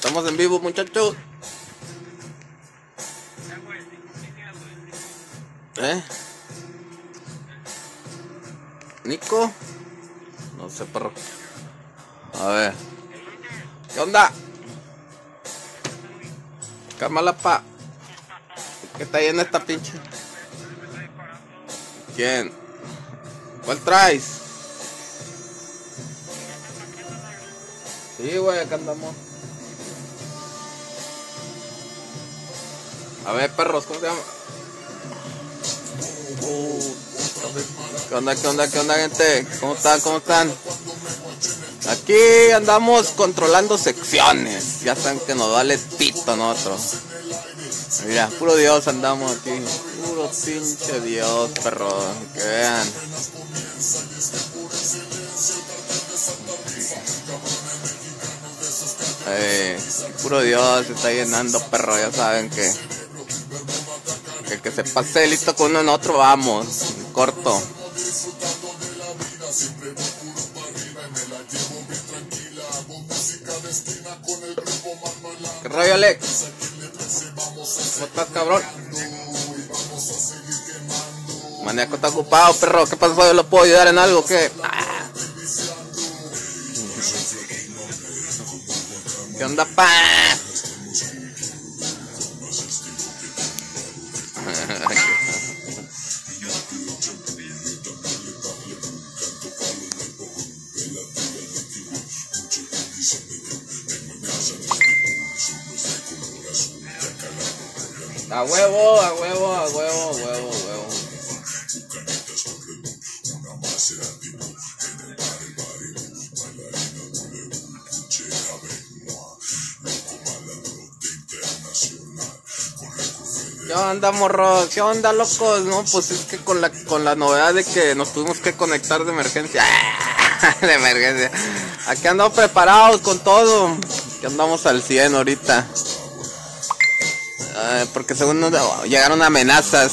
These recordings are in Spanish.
Estamos en vivo, muchachos. ¿Nico? No sé, perro. A ver. ¿Qué onda? Cámala, pa. ¿Qué está llena esta pinche? ¿Quién? ¿Cuál traes? Sí, güey, acá andamos. A ver, perros, ¿cómo se llama? ¿Qué onda, qué onda, qué onda, gente? ¿Cómo están, cómo están? Aquí andamos controlando secciones. Ya saben que nos vale pito nosotros. Mira, puro Dios andamos aquí. Puro pinche Dios, perro. Que vean. Puro Dios se está llenando, perro. Ya saben que el que se pase listo con uno en otro, vamos. Corto. ¿Qué rollo, Alex? ¿Cómo estás, cabrón? Maníaco está ocupado, perro. ¿Qué pasó? ¿Yo lo puedo ayudar en algo? ¿Qué? ¿Qué onda, pa? A huevo, a huevo, a huevo, huevo, huevo. ¿Qué onda, morro? ¿Qué onda, locos? No, pues es que con la novedad de que nos tuvimos que conectar de emergencia. De emergencia. Aquí andamos preparados con todo. Aquí andamos al 100 ahorita. Porque según llegaron amenazas.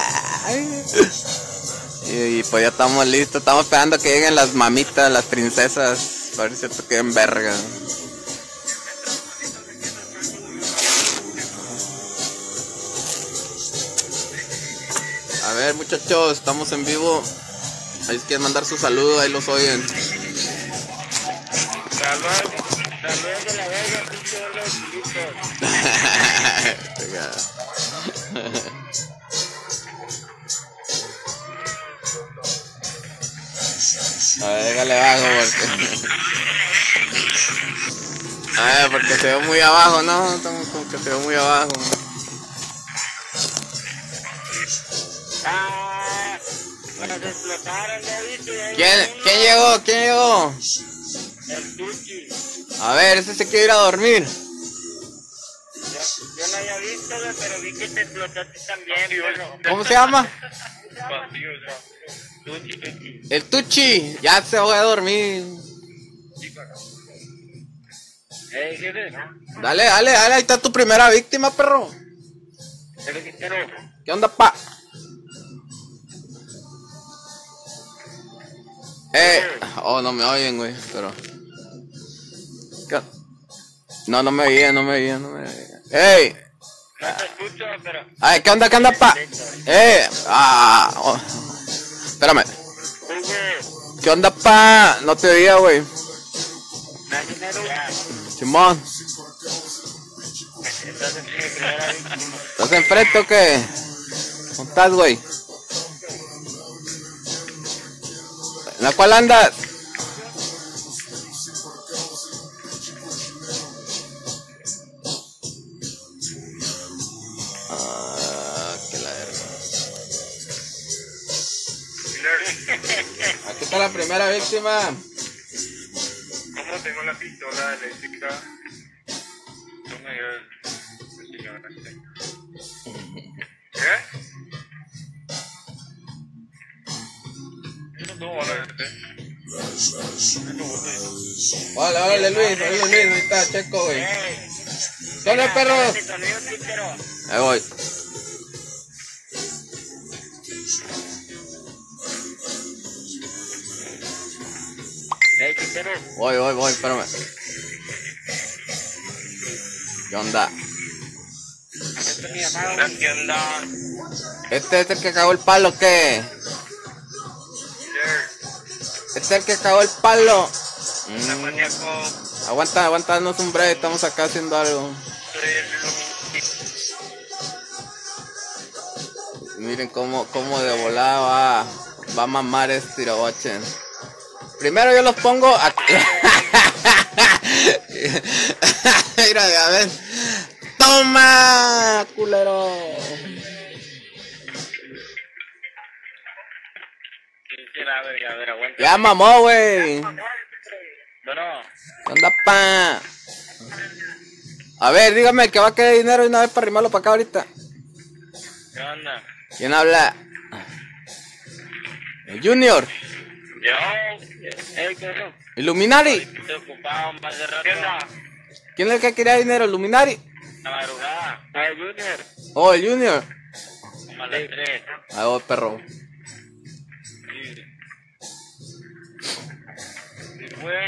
Y pues ya estamos listos. Estamos esperando que lleguen las mamitas, las princesas. A ver si se queden verga. A ver, muchachos, estamos en vivo. Ahí quieren mandar su saludo, ahí los oyen. Saludos de la verga, pinche verga de chilitos. A ver, déjale bajo porque... A ver, porque se ve muy abajo, ¿no? Estamos como que se ve muy abajo. Nos explotaron, ¿ya viste? ¿Quién llegó? ¿Quién llegó? El Tuchi. A ver, ese se quiere ir a dormir. Yo no había visto, pero vi que te explotaste también, bueno. ¿Cómo se llama? Tuchi. El Tuchi. Ya se fue a dormir. Jefe. Dale, dale, dale. Ahí está tu primera víctima, perro. ¿Qué onda, pa? Oh, no me oyen, güey, pero... ¿Qué? No me oían, no me oían. ¡Ey! No te escucho, pero... Ay, ¿qué onda, pa? Espérame. ¿Qué onda, pa? No te oía, güey. Simón. ¿Estás enfrente o qué? ¿Cómo estás, güey? ¿En la cual andas? Que la verga. Aquí está la primera víctima. ¿Cómo tengo la pistola eléctrica? No me dio el... ¿Qué? Órale, Luis, ahí está, checo, güey. ¿Dónde, perro? Ahí voy. Voy, espérame. ¿Qué onda? ¿Qué onda? ¿Este es el que cagó el palo o qué? ¿Este es el que cagó el palo? Aguanta, aguantanos un break, estamos acá haciendo algo. Miren cómo de volada va a mamar este tirabochen. Primero yo los pongo aquí. Mira, a ver. ¡Toma, culero! Ya mamó, güey. No. ¿Qué onda, pa? A ver, dígame que va a quedar dinero y una vez para arrimarlo para acá ahorita. ¿Qué onda? ¿Quién habla? El Junior. Yo. ¿Qué onda? Illuminati. Estoy ocupado más de rato. ¿Qué onda? ¿Quién es el que quería dinero? Illuminati. La madrugada. Junior. Oh, el Junior. Como a las 3. Ah, oh, perro. ¿Y fue?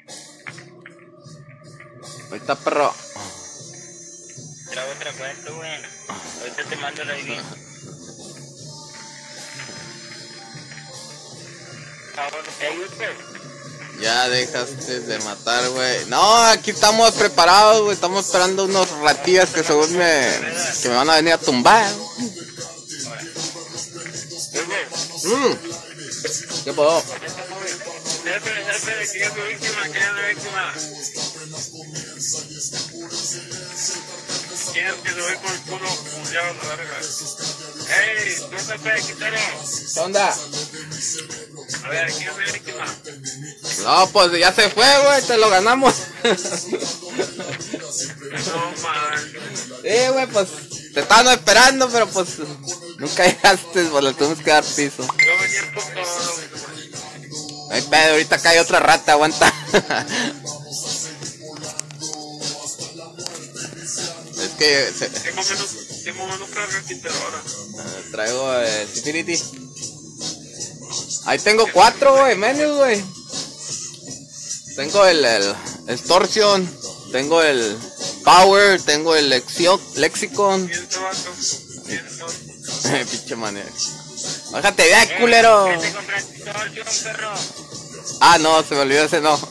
Ahí está, perro. Traigo otra cuenta, güey. Ahorita te mando la ID. Ya dejaste de matar, güey. No, aquí estamos preparados, güey. Estamos esperando unos ratillas que según que me van a venir a tumbar. ¿Qué puedo? ¿Quién es que se ve con el culo mundial a la verga? ¡Ey! ¿Dónde está el quitero? ¿Qué onda? A ver, ¿quién es la víctima? No, pues ya se fue, güey. Te lo ganamos. No, man. Güey, pues te estaban esperando, pero pues nunca llegaste, pues le tuvimos que dar piso. Yo venía por todo. Ay, pedo, ahorita cae otra rata, aguanta. Es que Tengo menos carga el quitero ahora. traigo Security. Ahí tengo 4, güey, menus, güey. Tengo el Extortion, tengo el Power, tengo el Lexicon. ¿Y este vato? Pinche manera. Bájate ya, culero. ¿Qué te compraste Extortion, perro? Ah, no, se me olvidó ese no.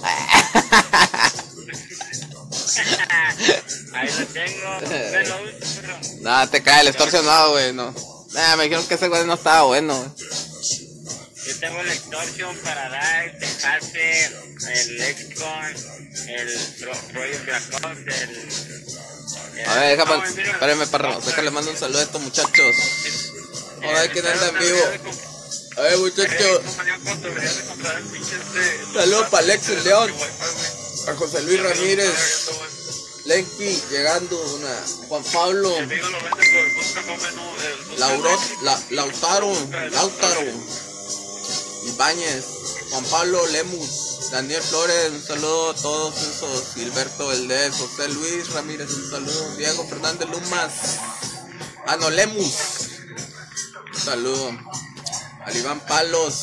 Ahí lo tengo. Me lo uso, perro. Nada, te cae el extorsionado, güey, no. Nah, me dijeron que ese güey no estaba bueno, güey. Yo tengo el Extortion, Paradise, Texase, el Lexicon, el Project Black Ops, A ver, espérenme, perro. Déjale, mando un saludo a estos muchachos. Vamos a ver quién anda en vivo. A ver, muchachos. Saludos para Alexis León, a José Luis Ramírez, Lenky llegando, Juan Pablo, Lautaro, Ibáñez, Juan Pablo Lemus, Daniel Flores, un saludo a todos esos, Gilberto Valdés, José Luis Ramírez, un saludo, Diego Fernández Lumas, Lemus, un saludo, al Iván Palos,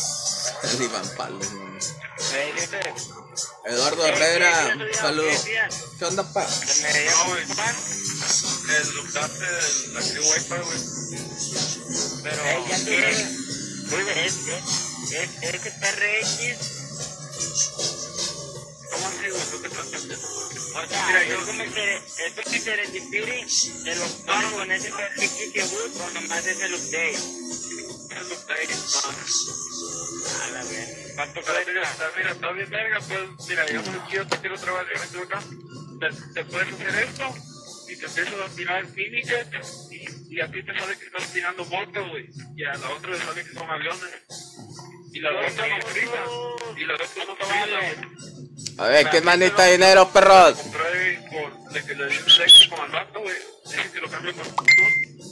Eduardo Herrera, un saludo. ¿Qué onda, pa? No, güey. El locaste de la que Wi-Fi, güey. Pero. Es que PRX. ¿Cómo así, güey? ¿Tú qué estás haciendo? O sea, yo como esto que Serendipity, el octavo con ese PRX que busco, nomás es el update. El update, a la vez. ¿Cuánto cuesta? Mira, está bien verga, pues, mira, yo te quiero trabajar en acá. Te puedes hacer esto y te empiezas a tirar Phoenix y a ti te sale que estás tirando motos, güey. Y a la otra le sale que son aviones. Y la otra no frita. Y la otra no frita. A ver, ¿qué manita de dinero, perros? Compré por de que le di un sexo con el vato, güey. Dije que lo cambio por futuro.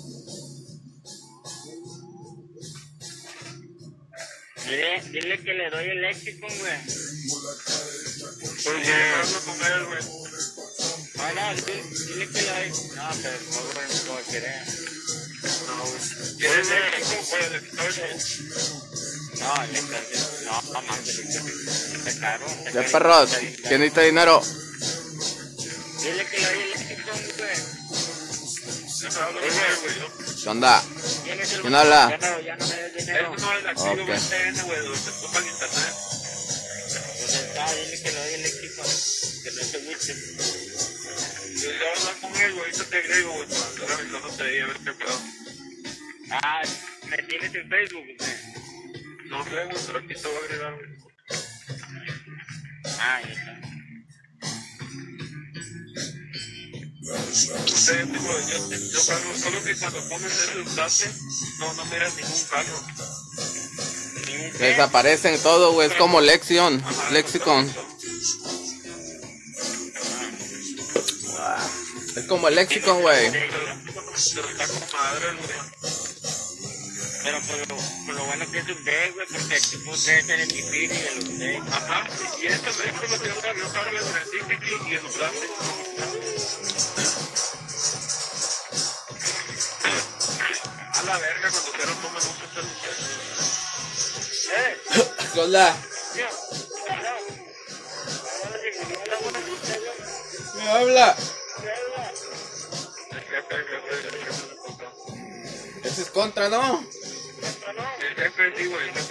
Dile que le doy el Lexicon, güey. Pues sí, hablo con él, güey. No, dile que le doy. No, pero no, güey, como quiere. No, güey. ¿Quieres el Lexicon, güey? El Extortion. No, el Extortion. No, más el Extortion. Está caro. Ya, perros, ¿quién necesita dinero? Dile que lo oye el lexicon, güey. ¿Qué onda? ¿Quién habla? Ya no me des dinero. Esto no es la activo Ok. VPN, güey, donde se ocupa el internet. Pues está, dile que lo oye el lexicon. Que no se agüite. Yo voy a hablar con él, güey, ahorita te agrego, güey, para estar avisándote ahí a ver qué pedo. Ah, me tienes en Facebook, güey. No sé, güey, pero aquí te voy a agregar, güey. Ah, ya está. Usted, digo, yo cargo, solo que cuando pones ese enlace, no miras ningún carro. Desaparecen todo, güey. Es como Lexicon. Es como el Lexicon, güey. Pero está con madre, güey. Pero por lo bueno que es un D, güey, porque aquí puse ese en el Tipiri y el usted. Ajá, y esto es lo que yo cargo en el Tiki y en el enlace. A la verga, cuando quiero toman un celular. ¿Qué onda? ¿Me habla? El jefe. Ese es contra, ¿no? El jefe, sí, güey, el jefe.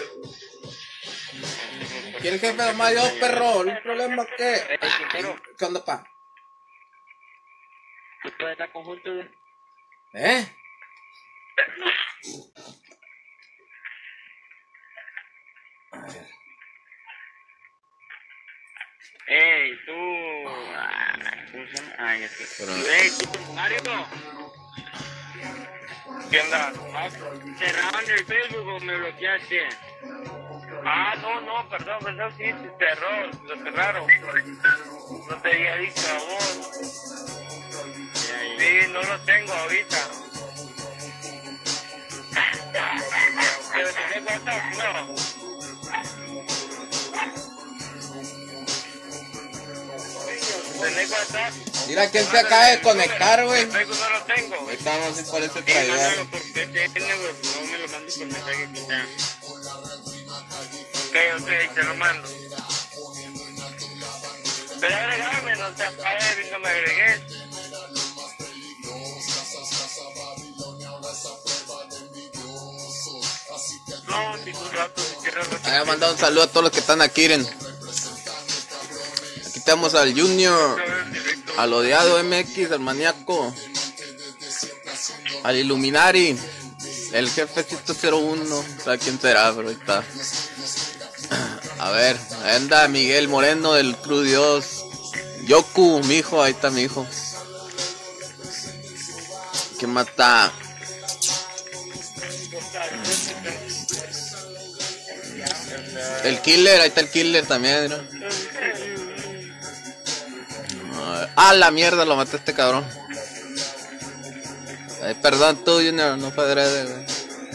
¿Quién el jefe nomás yo, perro? ¿Un problema qué? Quintero, ¿Qué onda, pa? ¿tú puedes estar conjunto, güey? ¿Eh? Ey, tú... ¿Cómo se llama? Ah, ya sé. Pero- Ey, tú, Mario. ¿Qué onda? ¿Cerraron el Facebook o me bloqueaste? Ah, no, perdón, sí, se cerró, lo cerraron. No te había dicho a vos. Sí, no lo tengo ahorita. ¿Pero tenés WhatsApp? No. ¿Tenés WhatsApp? Mira quién se acaba de conectar, güey. El Facebook no lo tengo. Ahorita no sé cuál es el Sí, mándalo traidor. por PTN, güey. No me lo mandes por mensaje que está. Ok, te lo mando. Pero agregame, no te apagues, no me agregues. No, ningún rato, si quieres Voy a mandar un saludo a todos los que están aquí, miren. Aquí tenemos al Junior, al odiado MX, al maníaco, al Illuminari, el jefecito 01, ¿sabe quién será? Pero ahí está. A ver, ahí anda Miguel Moreno del Cruz Dios, Yoku, mi hijo, ahí está mi hijo. ¿Quién más está? El Killer, ahí está el Killer también, mira. Ah, la mierda, lo maté a este cabrón. Ay, perdón tú, Junior, no fue adrede, güey.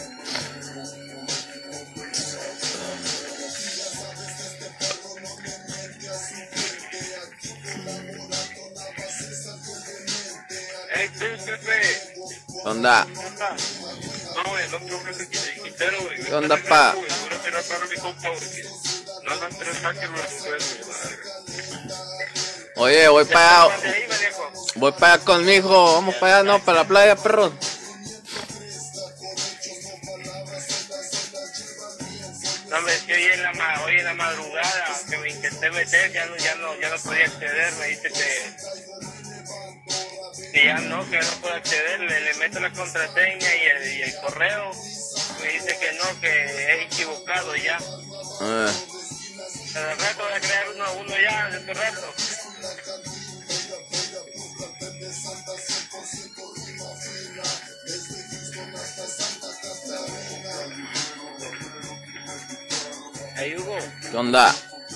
tú, jefe. ¿Qué onda? No, el otro jefe que te Quintero, güey. ¿Qué onda, pa? Voy a tirar para mi compa, porque no dan 3 saques los sueldos. Oye, voy para allá. De ahí, manejo. Voy para allá con mi hijo. Vamos para allá, no, para la playa, perro. No, hombre, es que hoy en la madrugada que me intenté meter, ya no podía acceder, me dice que ya no puedo acceder, le meto la contraseña y el correo, me dice que no, que es equivocado ya. Pero al rato voy a crear uno ya, de este rato. Hey, Hugo. ¿Qué onda?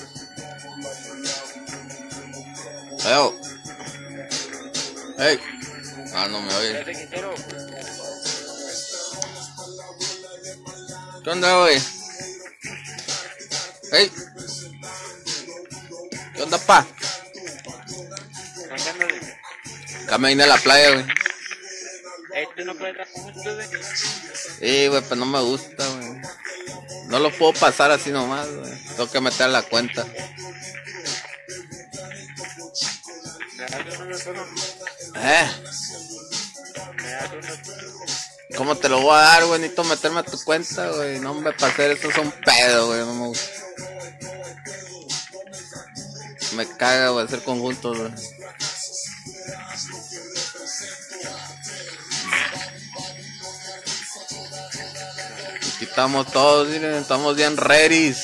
Eo. Hey. Ah, no me oye. Espérate, Quintero. ¿Qué onda, güey? Hey. ¿Qué onda, pa? Mándame. Caminé a la playa, güey. ¿Tú no puedes estar juntos, güey? Sí, güey, pero no me gusta, güey. No lo puedo pasar así nomás, güey. Tengo que meter la cuenta. ¿Cómo te lo voy a dar, güey? Necesito meterme a tu cuenta, güey. No, hombre, para hacer eso es un pedo, güey. No me gusta. Me caga, güey, hacer conjuntos, güey. Aquí estamos todos, miren, estamos bien ready.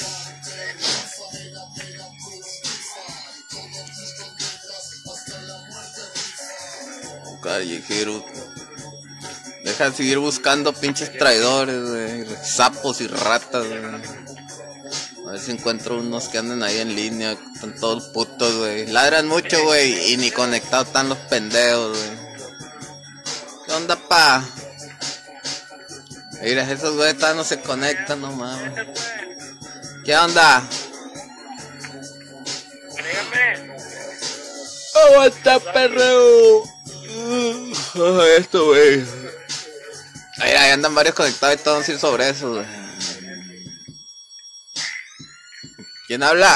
Callejero. Deja de seguir buscando pinches traidores, güey. Sapos y ratas, güey. A ver si encuentro unos que anden ahí en línea. Están todos putos, güey. Ladran mucho, güey. Y ni conectados están los pendejos, güey. ¿Qué onda, pa? Mira, esos güeyes todavía no se conectan, no mames. ¿Qué onda? Aguanta, perro. Esto, güey. Mira, ahí andan varios conectados y todos vamos a ir sobre eso, güey. ¿Quién habla?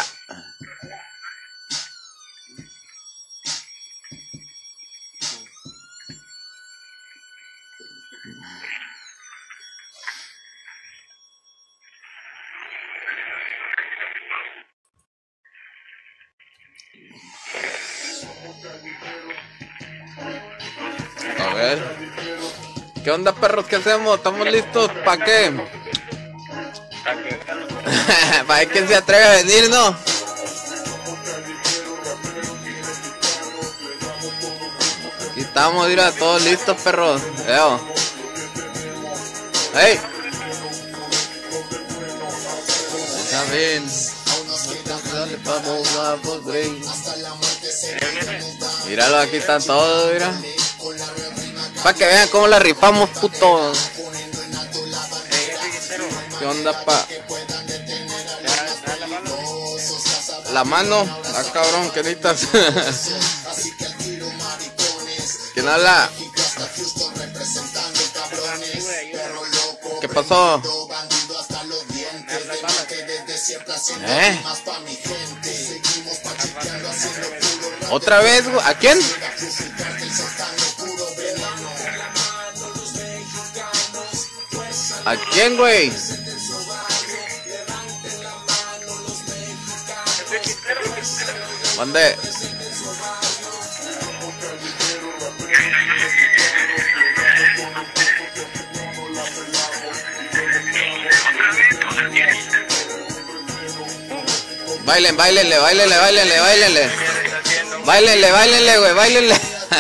A ver. ¿Qué onda, perros? ¿Qué hacemos? ¿Estamos listos? ¿Para qué? Para ver quién se atreve a venir, ¿no? Aquí estamos, mira, todos listos, perros. Veo. ¡Hey! Está bien. Míralo, aquí están todos, mira. Para que vean cómo la rifamos, puto. ¿Qué onda, pa? La mano. Ah, cabrón, ¿qué necesitas? ¿Quién habla? ¿Qué pasó? ¿Otra vez, güey? ¿A quién? ¿A quién, güey? ¿Dónde? Bailen, bailenle, bailenle, bailenle, bailenle. Bailenle, bailenle, güey, bailenle.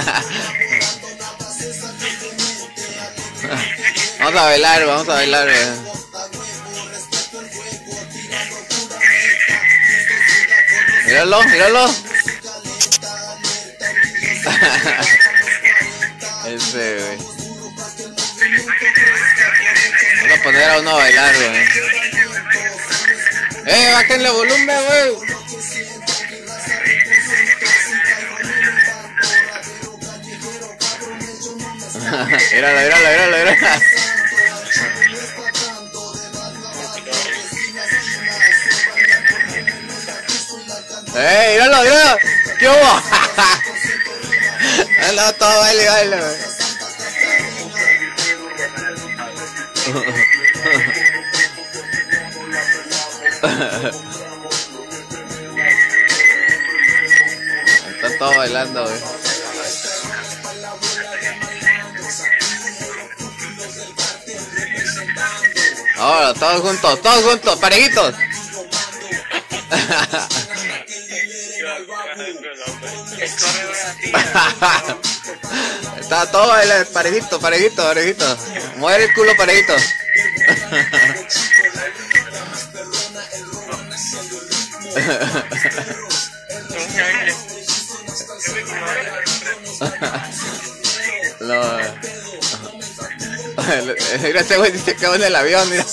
Vamos a bailar, güey. Míralo, míralo. Ese, güey. Vamos a poner a uno a bailar, güey. Bájenle volumen, güey. Míralo, míralo, míralo, míralo. Míralo, míralo. ¿Qué hubo? No, todo baile, baile, güey. Están todos bailando, güey. Ahora, todos juntos, parejitos. Está todo bailando, parejito. Mueve el culo, parejito. No. Mira, ese güey se quedó en el avión, mira.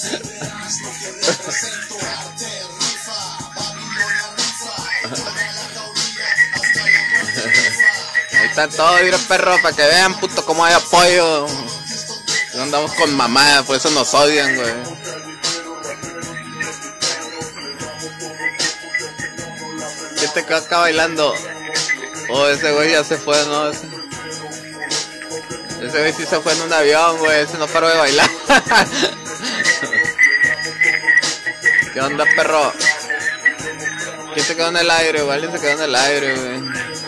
Ahí están todos, mira, perro, para que vean, puto, cómo hay apoyo. No andamos con mamadas, por eso nos odian, güey. ¿Quién te quedó acá bailando? Oh, ese güey ya se fue, ¿no? Ese güey sí se fue en un avión, güey. Ese no paró de bailar. ¿Qué onda, perro? ¿Quién se quedó en el aire, güey? Alguien se quedó en el aire, güey.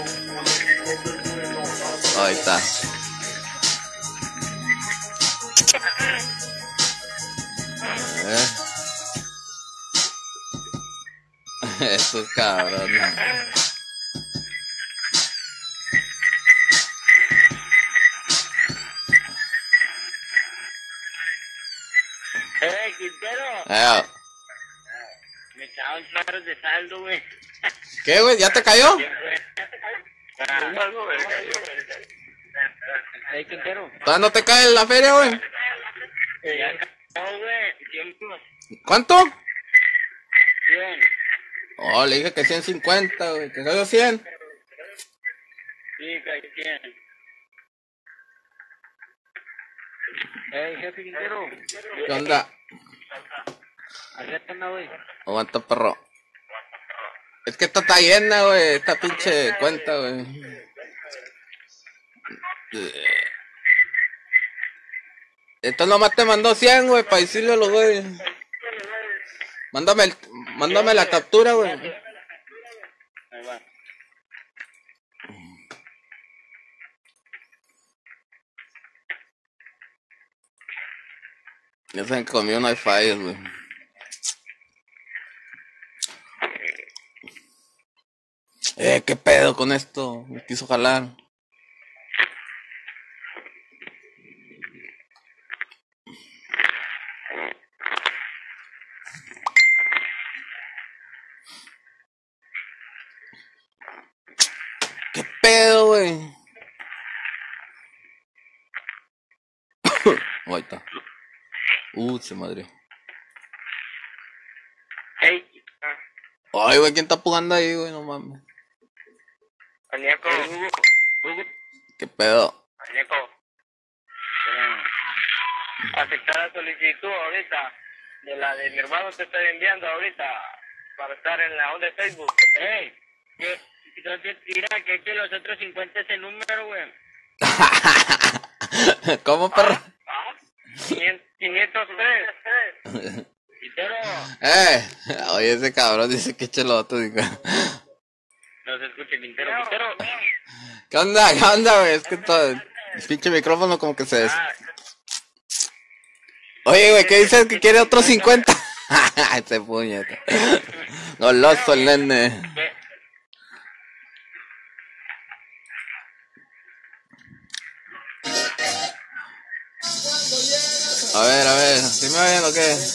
Oh, ahí está. Estos cabrones. Quintero. Me echaban claros de saldo, güey. ¿Qué, güey? ¿Ya te cayó? Quintero. ¿Todavía no te cae en la feria, güey? No, güey. Tiempo. ¿Cuánto? 100. Oh, le dije que 150, güey. ¿Que cayó 100? Sí, caí 100. Jefe Quintero. ¿Qué onda? Acéptame, güey. Aguanta, perro. Es que esta está llena, güey. Esta pinche cuenta, güey. Esto nomás te mandó 100, güey, para decirle a los güeyes. Mándame la captura, güey. Ahí va. Ya saben que conmigo no hay fallas, güey. ¿Qué pedo con esto? Me quiso jalar. ¿Qué pedo, güey? Ahí está. Se madre. Hey. Ay, güey, ¿quién está jugando ahí, güey? No mames. Anieco. ¿Qué pedo? Anieco. Aceptar la solicitud ahorita. De la de mi hermano te estoy enviando ahorita. Para estar en la onda de Facebook. Hey. Mira que los otros 50 es el número, güey. ¿Cómo, perro? 503. Quintero. Oye, ese cabrón dice que cheloto, digo. No se escucha, Quintero. Quintero. ¿Qué onda, güey? Es que todo el pinche micrófono como que se des... Oye, güey, ¿qué dices? ¿Que quiere otros 50? Ese puñeta. Goloso el nene. A ver, ¿sí me oyen o qué?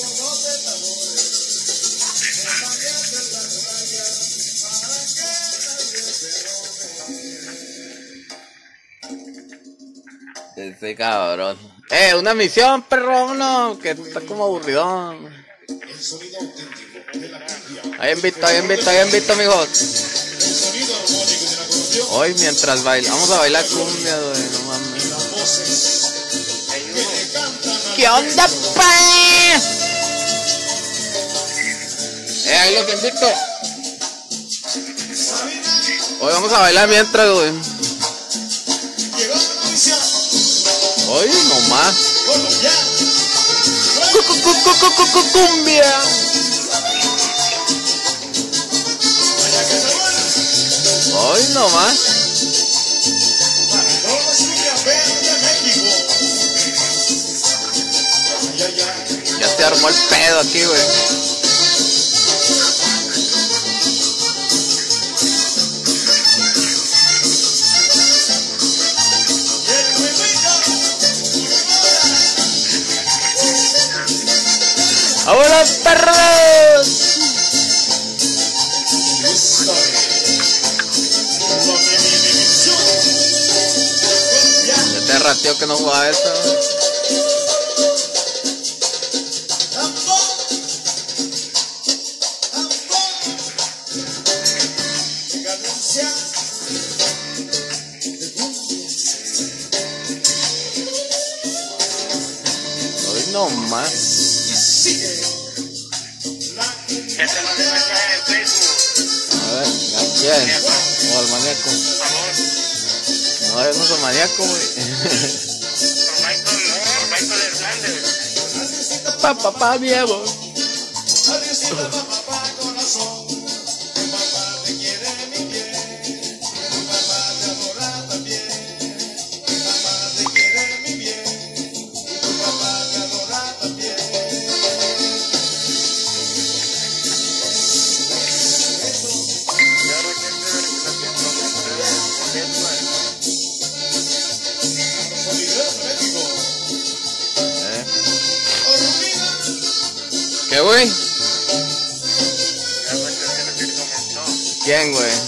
Ese cabrón. Una misión, perro, uno, que está como aburridón. Ahí invito, amigos. Hoy mientras vamos a bailar cumbia, güey, no mames. ¿Qué onda, pa? Ahí lo que invito. Hoy vamos a bailar mientras, güey. Hoy nomás. Cumbia. Hoy nomás. Ya se armó el pedo aquí, güey. ¡Ahora, perros! Ya te rateó que no jugaba eso. Hoy no más. Ya te mandé mensaje en Facebook. A ver, ya. ¿Quién? O al maníaco. Por favor. No, yo no soy maníaco, güey. Por Michael Hernández. Papá viejo. ¿Qué, güey? ¿Quién, güey?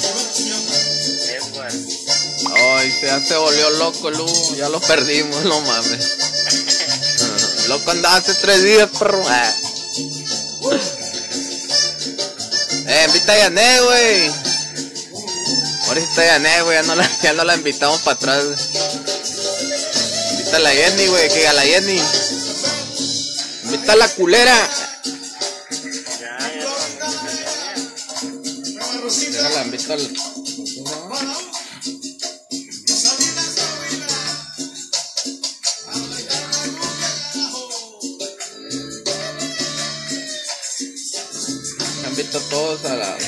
Ay, ya se volvió loco, Lu. Ya lo perdimos, no mames. Loco andaba hace 3 días, perro. Invita a Yané, güey. Ahora sí está Yané, güey. Ya no la invitamos para atrás, güey. Invita a la Jenny, güey. Que a la Jenny. Invita a la culera. Déjala, invita al... Invito a todos a la...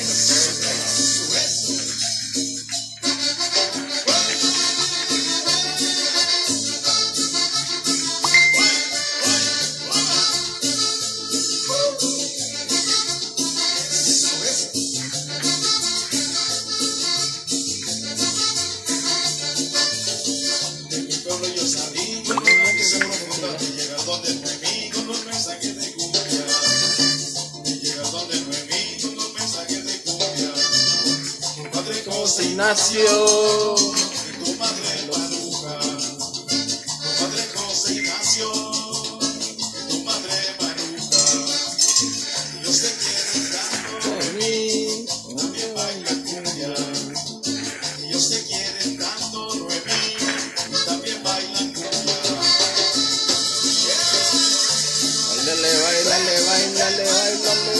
Ignacio, tu madre Maruja, tu padre José Ignacio, tu madre Maruja, ellos te quieren tanto, Noemí, también bailan cumbia, ellos te quieren tanto, Noemí, también bailan cumbia. Báilale, báilale, báilale, báilale.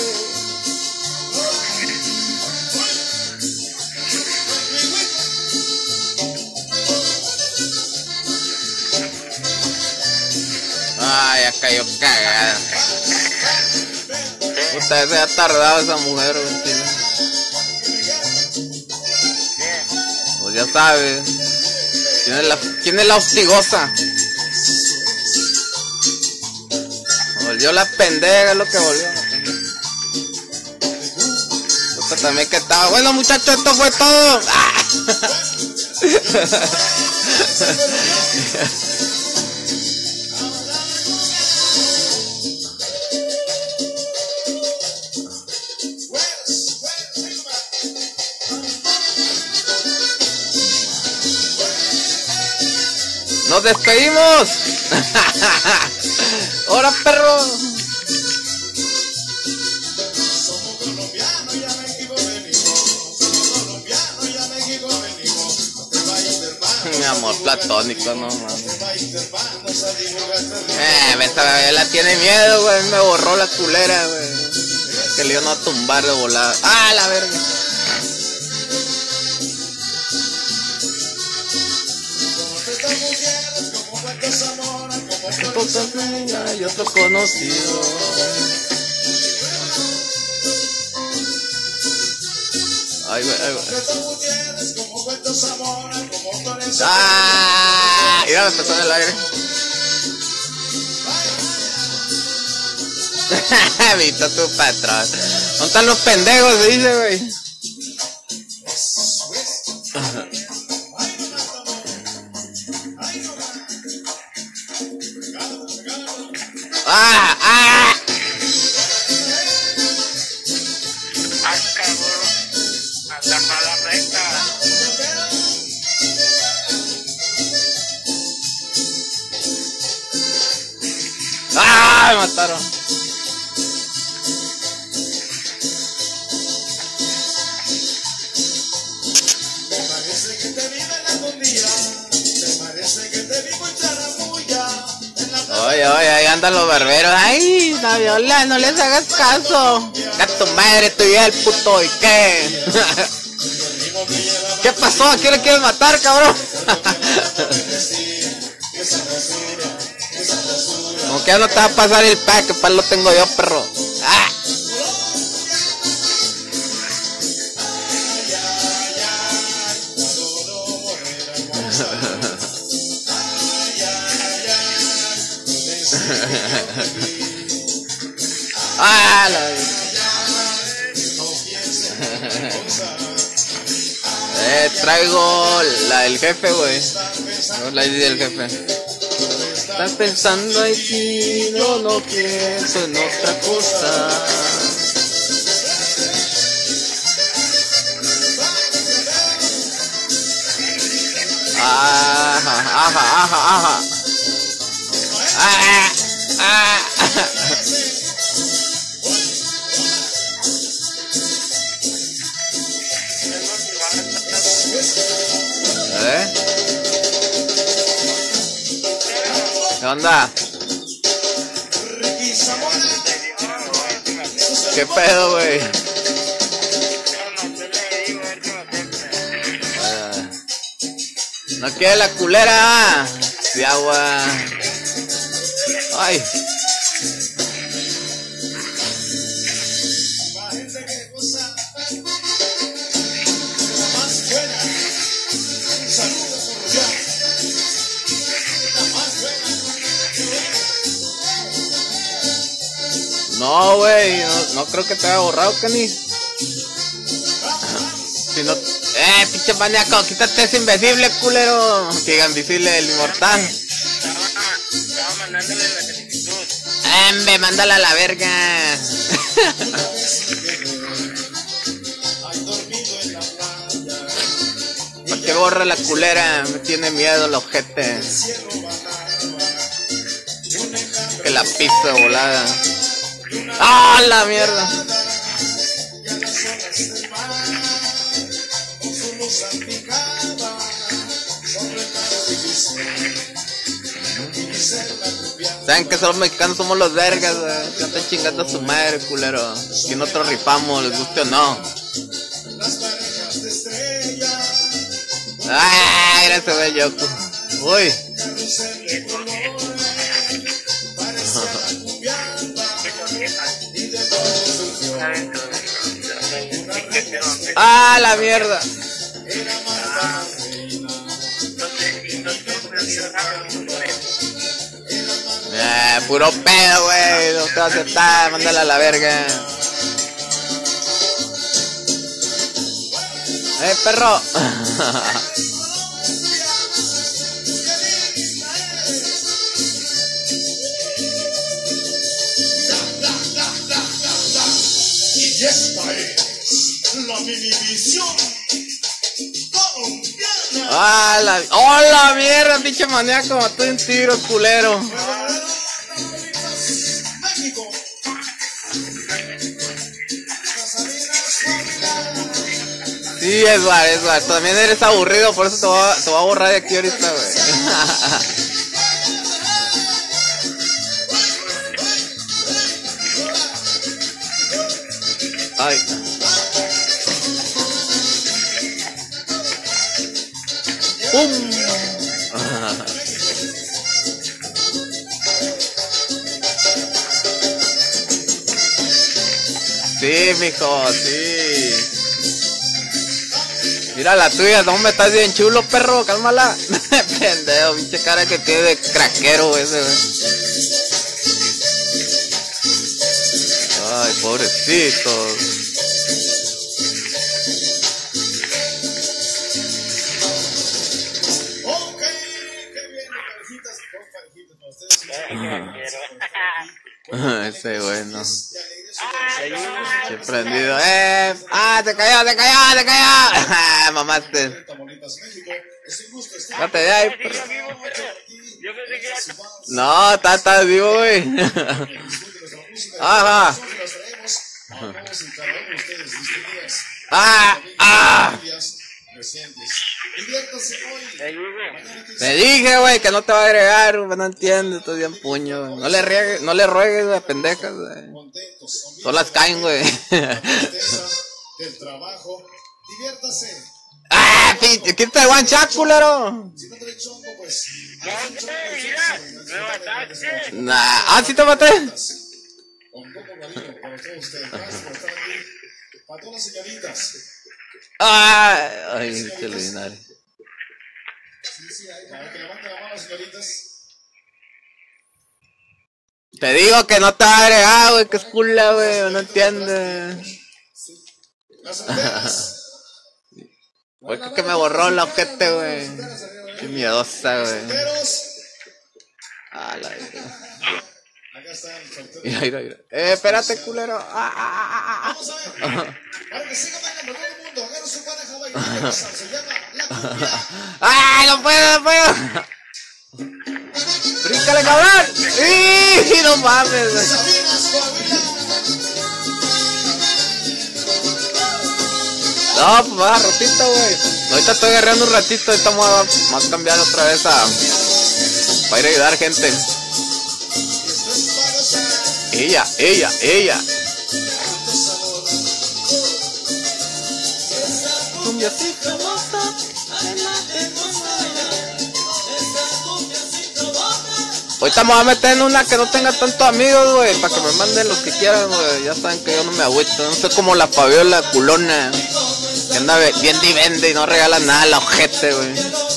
Ay, ya cayó cagada. Puta, se ha tardado esa mujer, mentira. Pues ya sabes. ¿Quién es la hostigosa? Volvió la pendeja, es lo que volvió. Puta, también que estaba. Bueno, muchachos, esto fue todo. ¡Nos despedimos! ¡Hora, perro! Somos colombianos y a México venimos. Somos colombianos y a México venimos. No te vayas, hermano. Mi amor platónico, no mames. Esa la tiene miedo, güey. Me borró la culera, güey. Que le iban a tumbar de volada. ¡Ah, la verga! Y otro conocido. Ay, güey, ay, güey. ¡Ah! Mira, me empezó en el aire. Viste tu patrón. ¿Dónde están los pendejos? Dice, güey. ¡Ah! ¡Ah! Hasta para la recta. ¡Ah! Me mataron. Me parece que te vi bailando un día. Me parece que te vi muy charamulla. Oye, ahí andan los barberos. Ay, Naviola, no les hagas caso. A tu madre, tú y el puto, ¿y qué? ¿Qué pasó? ¿A quién le quieres matar, cabrón? Como que ya no te va a pasar el pack, que para lo tengo yo, perro. ¡Ah! ¡Ah! Traigo la del jefe, güey. La ID del jefe. Estás pensando aquí, no pienso en otra cosa. Ajá. ¿Qué onda? ¿Qué pedo, güey? ¿No quiere la culera? De agua. Ay. No, güey, no creo que te haya borrado, Cani. Si no... pinche maníaco, quítate ese invisible, culero. Que invisible, el inmortal. Estaba mandándole la solicitud. Me mándala a la verga. ¿Por qué borra la culera? Me tiene miedo el ojete. Que la pisa volada. ¡Ah, la mierda! Saben que los mexicanos somos los vergas, güey. Ya están chingando a su madre, culero. Que nosotros rifamos, les guste o no. ¡Ah! Gracias, güey, Yoko. Uy. ¡Ah, la mierda! Puro pedo, güey. No te va a aceptar, mándala a la verga. Perro. Y esta es la minivisión colombiana. ¡Oh, la mierda, pinche maníaco! Mató un tiro, culero. México. Sí, Edward, también eres aburrido, por eso te voy a borrar de aquí ahorita, güey. Ay. ¡Pum! Sí, mijo, sí. Mira la tuya, no me estás bien chulo, perro, cálmala. Pendejo, pinche cara que tiene de craquero ese, güey. Ay, pobrecito. Ok, qué bien, parejitas, dos parejitas para ustedes. Ese güey, no. Qué prendido. Te cayó. Mamaste. Date de ahí, perro. No, está vivo, güey. Ajá. Te dije, güey, que no te va a agregar, güey, no entiendes, estoy bien puño. No le ruegues, güey, pendejas, güey. Todas las caen, güey. Del trabajo, diviértase. ¡Ah, pinche! ¡Quita el one shot, culero! Si no trae chongo, pues. No, mira, me mataste. Nah. ¡Ah, sí te maté! Con poco cariño para todos ustedes. Gracias por estar aquí. Para todas las señoritas. ¡Ay, qué ordinario! Sí, ahí, para que levanten la mano, señoritas. Te digo que no te va a agregar, güey, que es culera, güey, no entiendes. Las solteras. Güey, que me borró la ojete, güey. Qué miedosa, güey. Solteros. Ah, la verga. Acá están solteros. Mira. Espérate, culero. Vamos a ver. Para que siga bailando todo el mundo. Agarra su pareja bailando. Se llama la cumbia. ¡Ay, no puedo! ¡Bríncale, cabrón! ¡Y no mames, güey! Sabinas, Coahuila. No, pues va, ratito, güey. Ahorita estoy agarrando un ratito, ahorita vamos a cambiar otra vez para ir a ayudar gente. Ella. Ahorita me voy a meter en una que no tenga tantos amigos, güey, para que me manden los que quieran, güey. Ya saben que yo no me agüito, no soy como la Fabiola culona, que anda bien y vende y no regala nada a la ojete, güey.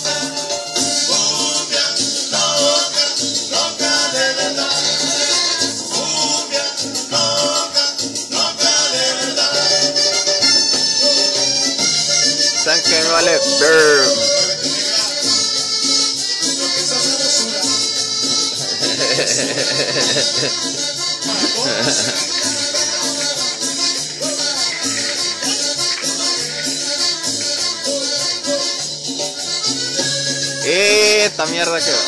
Saben que me vale brr. Esta mierda que...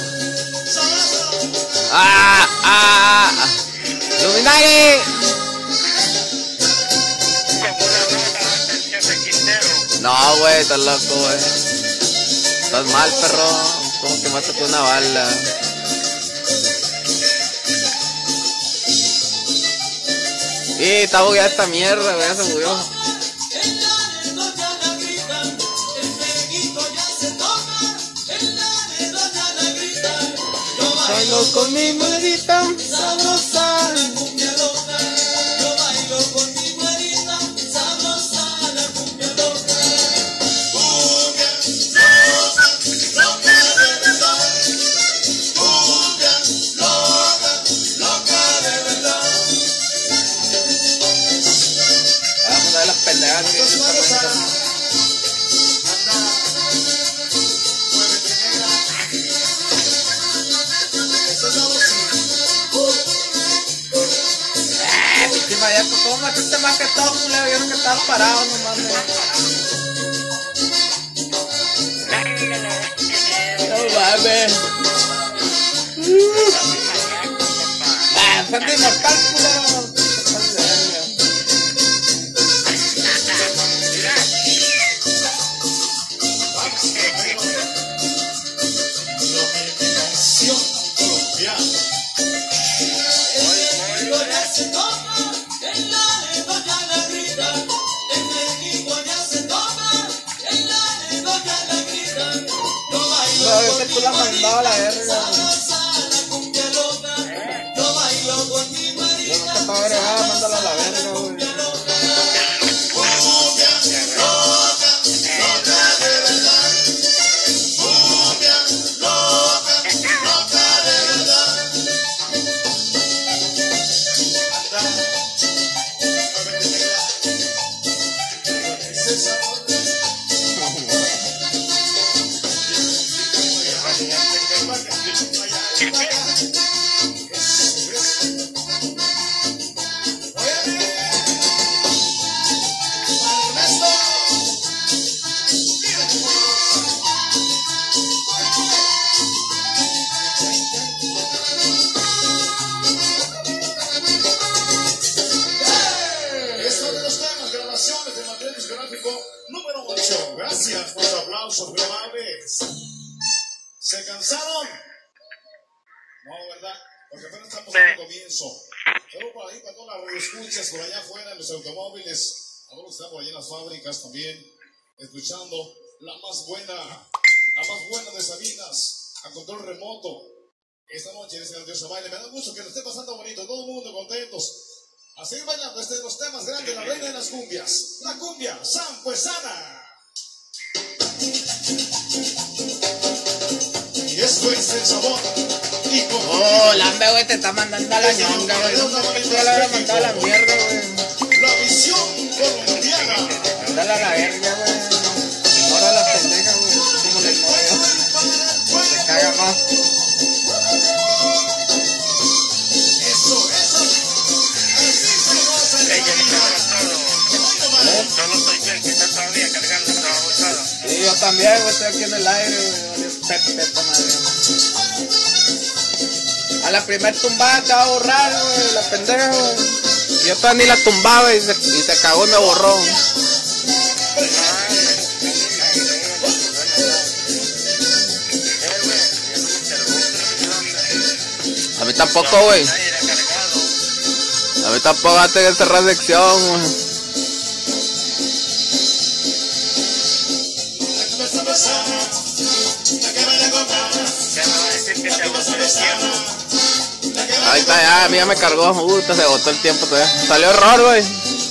¡Luminari! No, güey, estás loco, güey. Estás mal, perro. ¿Cómo que matas con una bala? Está bugueada esta mierda, güey, ya se bugueó. Bailo con mi mujerita sabrosa. Yo bailo con mi mujerita sabrosa, la cumbia loca. Cumbia loca de verdad. Cumbia loca de verdad. Vamos a ver las pendejadas. ¿Cómo mataste más que todo, culero? Yo no que estaba parado, no mames. No mames. Gente inmortal, culero. Tú la mandaba a la verga. Yo no te pago agregada, mándala a la verga, güey. Gracias por los aplausos, muy amables. ¿Se cansaron? No, ¿verdad? Porque apenas estamos en el comienzo. Pero por ahí, para todas las radioescuchas por allá afuera, en los automóviles, a todos los que están por allá en las fábricas también. escuchando la más buena de Sabinas, a control remoto. Esta noche en ese grandioso baile, me da mucho que lo esté pasando bonito, todo el mundo contentos. A seguir bailando, este es de los temas grandes, la reina de las cumbias, la cumbia sampuesana. Y esto es el sabor. Oh, Lambe, güey, te está mandando a la ñonga, güey. No sé que tú ya le habías mandado a la mierda, güey. La visión colombiana. Mándala a la verga, güey. Ignora a la pendeja, güey. Como le ignoro. Se caga más. Eso. Así se goza el Solo soy yo el que está todavía cargando el trabajo usado. Sí, yo también, güey, estoy aquí en el aire, güey. Pepe, esta madre. A la primer tumbada te va a borrar, güey, la pendeja, güey. Yo todavía ni la tumbaba y se cagó y me borró. A mí tampoco, güey. A mí tampoco, antes de cerrar sección, güey. Ahí está, ya, a mí ya me cargó. Se agotó el tiempo todavía. Salió error, güey.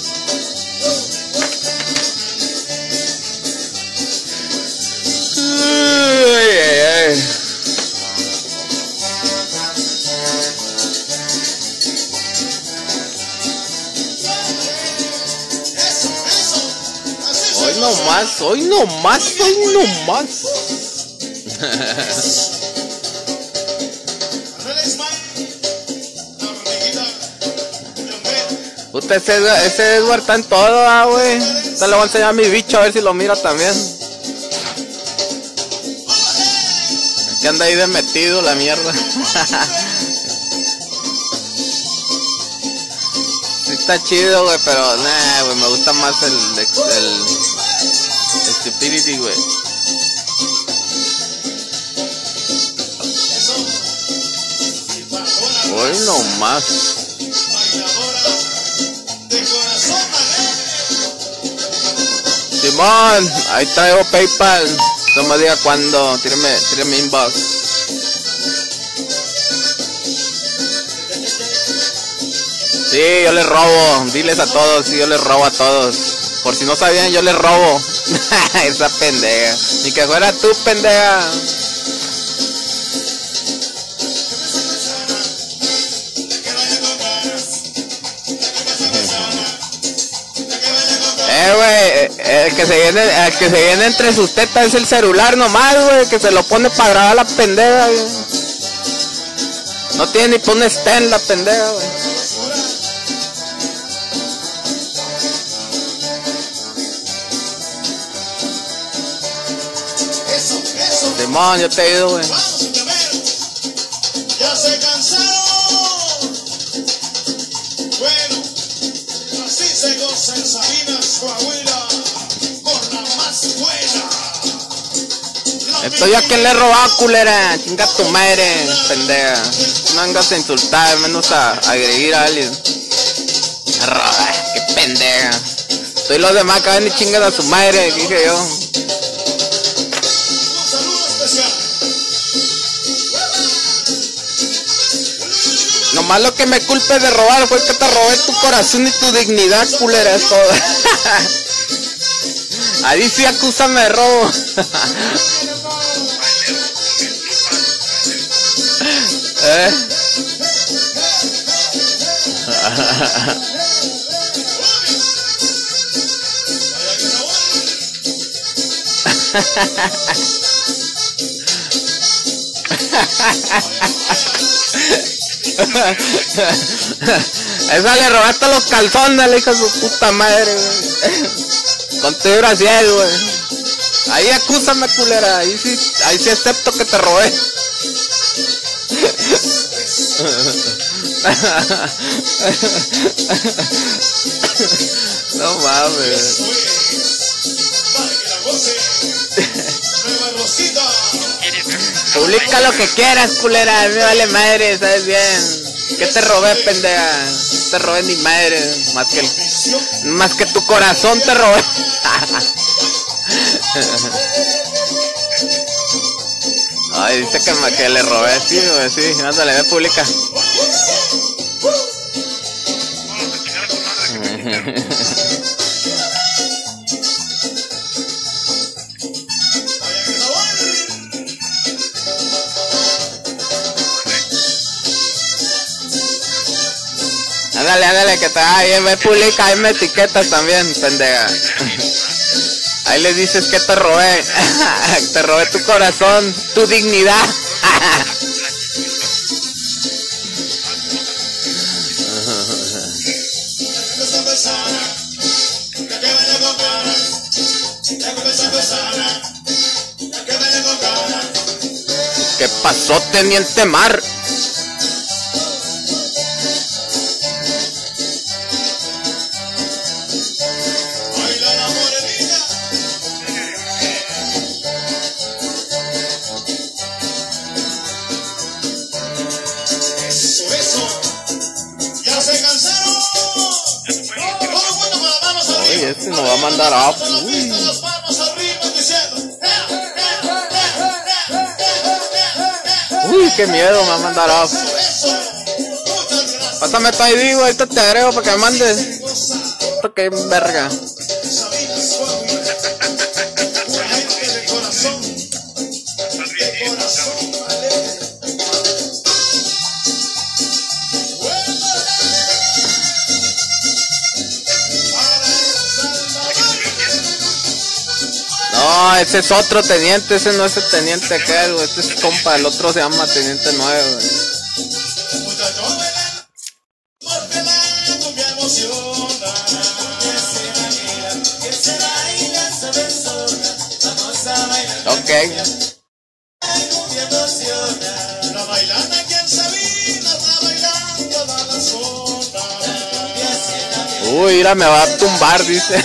Hoy nomás. Puta, ese Edward está en todo, güey. Te le voy a enseñar a mi bicho a ver si lo mira también. Que anda ahí de metido la mierda. Sí está chido, güey, pero nah, güey, me gusta más el Stupidity, güey. Hoy nomás. Simón, ahí traigo PayPal. No me diga cuándo. Tíreme inbox. Sí, yo les robo. Diles a todos, sí, yo les robo a todos. Por si no sabían, yo les robo. Esa pendeja. Ni que fuera tú, pendeja. Güey, el que se viene entre sus tetas es el celular nomás, güey, que se lo pone para grabar la pendeja, güey. No tiene ni pone stand la pendeja, güey. Simón, yo te he ido, güey. Ya se cansaron. Bueno, así se goza en Sabinas, Coahuila, por la más buena. Estoy a quien le he robado, culera. Chinga tu madre, pendeja. No vengas a insultar, menos a agredir a alguien. Qué pendeja. Estoy los demás que ven y chingan a su madre, dije yo. Un saludo especial. Nomás lo que me culpe de robar fue que te robé tu corazón y tu dignidad, culera, es todo. Ahí sí acúsame de robo. Esa le robaste los calzones, le hija de su puta madre, güey. Con tu Brasil, güey. Ahí acúsame, culera. Ahí sí acepto que te robé. No mames. Publica lo que quieras, culera. Me vale madre, sabes bien. ¿Qué te robé, pendeja? No te robé ni madre. Más que tu corazón te robé. Ay, dice que le robé, sí, güey, sí, ándale, ve, publica. Ándale, ándale, que está ahí, me publica, ahí me etiquetas también, pendeja. Ahí le dices que te robé. Te robé tu corazón, tu dignidad. ¿Qué pasó, teniente Mar? Oye, este nos va a mandar a... Uy, qué miedo, me va a mandar a... Pásame tu ID, güey, ahorita te agrego para que me mandes. Esto que verga. No, ese es otro teniente, ese no es el teniente aquel, güey, este es compa, el otro se llama teniente 9, güey. Ok. Uy, mira, me va a tumbar, dice.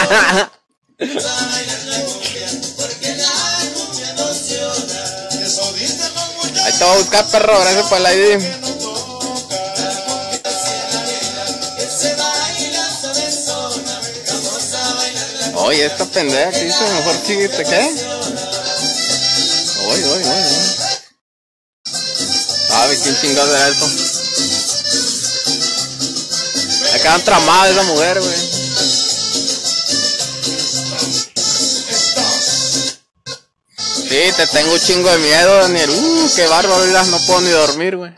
Ahí te voy a buscar, perro, gracias por la ID. Oye, esta pendeja que dice, mejor síguete, ¿qué? Oye. ¿Sabe quién chingado era eso? Me quedan tramadas esa mujer, güey. Sí, te tengo un chingo de miedo, Daniel. Qué bárbaro, no puedo ni dormir, güey.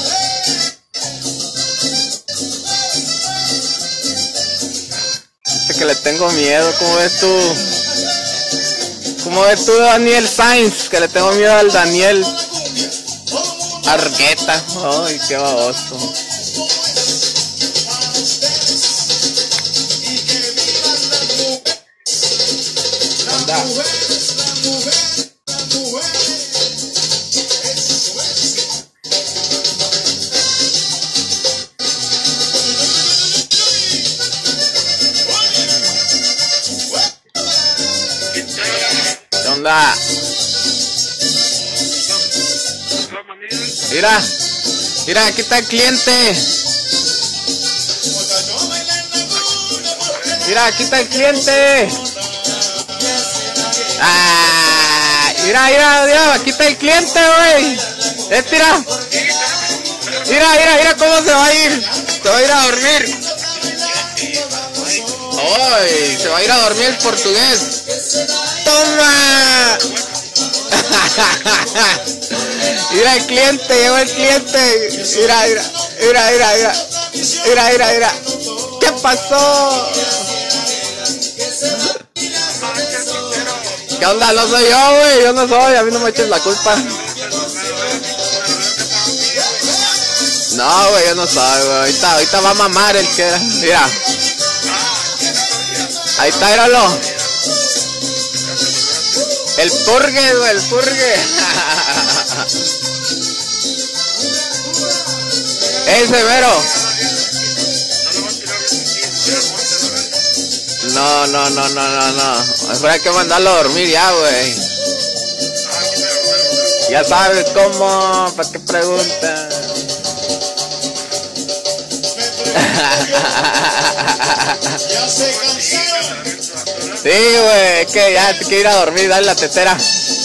Dice que le tengo miedo, ¿cómo ves tú? ¿Cómo ves tú, Daniel Sainz? Que le tengo miedo al Daniel Argueta. Ay, qué baboso. Anda. ¿Qué onda? Mira, aquí está el cliente. Mira, aquí está el cliente. Mira, aquí está el cliente, güey. Mira cómo se va a ir. Se va a ir a dormir. Ay, se va a ir a dormir el portugués. ¡Toma! Mira el cliente, llegó el cliente. Mira. ¿Qué pasó? ¿Qué onda? No soy yo, güey. Yo no soy. A mí no me eches la culpa. No, güey, yo no soy, güey. Ahorita va a mamar el que era. Mira. Ahí está, míralo. El purgue, güey, el purgue. Ese mero. No. Mejor hay que mandarlo a dormir ya, güey. Ya sabes cómo, ¿para qué pregunta? Ya se cansaron. Sí, güey, es que ya te quiero ir a dormir, dale la tetera.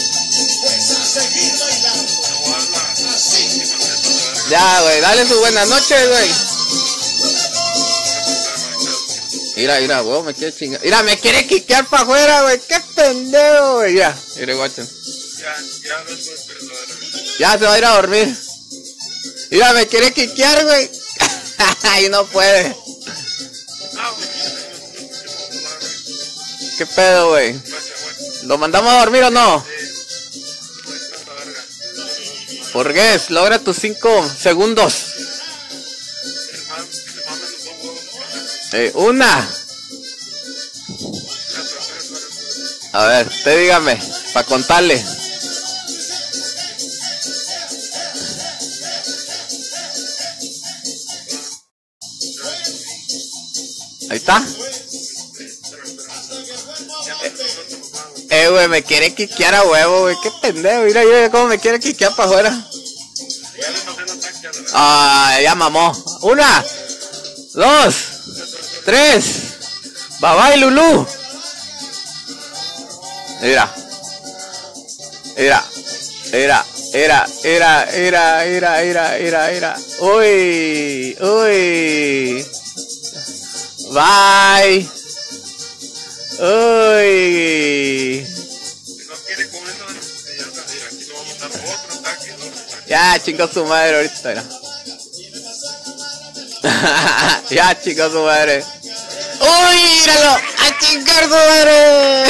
Ya, güey, dale sus buenas noches, güey. Mira, güey, me quiere chingar. Mira, me quiere quiquear para afuera, güey. Qué pendejo, güey. Mira, guachen. Ya se va a ir a dormir. Mira, me quiere quiquear, güey. Y no puede. ¿Qué pedo, güey? ¿Lo mandamos a dormir o no? ¿Por qué? Logra tus 5 segundos. Una. A ver, usted dígame, para contarle. Ahí está. Güey, me quiere quiquear a huevo, güey. Qué pendejo. Mira cómo me quiere quiquear para afuera. Ah, ya mamó. 1, 2, 3. Bye bye, Lulú. Mira. Uy. Bye. Uy. Ya, chingó su madre ahorita. Mira. Ya, chingó su madre. ¡Uy, míralo! ¡A chingar su madre!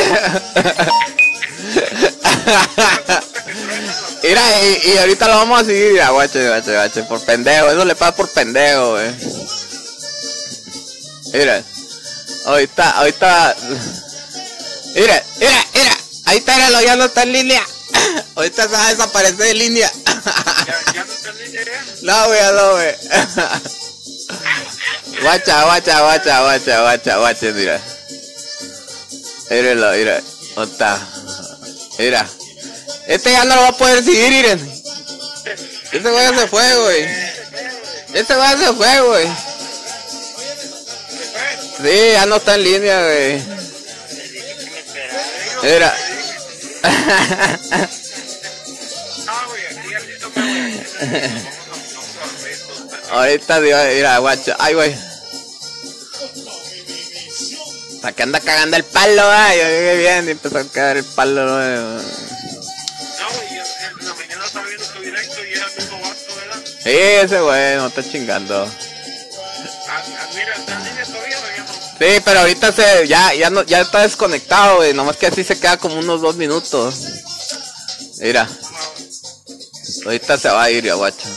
Mira, y ahorita lo vamos a seguir. Mira, guache, por pendejo. Eso le pasa por pendejo, güey. Mira. Ahorita. Mira. Ahí está, míralo, ya no está en línea. Ahorita se va a desaparecer de línea. ¿Ya no está en línea ya? No, güey, no, güey. Guacha, mira. Míralo, mira. ¿Dónde está? Mira. Este ya no lo va a poder seguir, miren. Ese güey se fue, güey. Sí, ya no está en línea, güey. Mira. Ahorita, mira, guacho. Ay, güey. ¿Para qué anda cagando el palo, güey? Yo llegué bien y empezó a cagar el palo, güey. No, güey, en la mañana estaba viendo tu directo y era el mismo vato, ¿verdad? Sí, ese güey no está chingando. Mira, ¿está en línea todavía o ya no? Sí, pero ahorita ya está desconectado, güey. Nomás que así se queda como unos 2 minutos. Mira. Ahorita se va a ir, ya, guacho.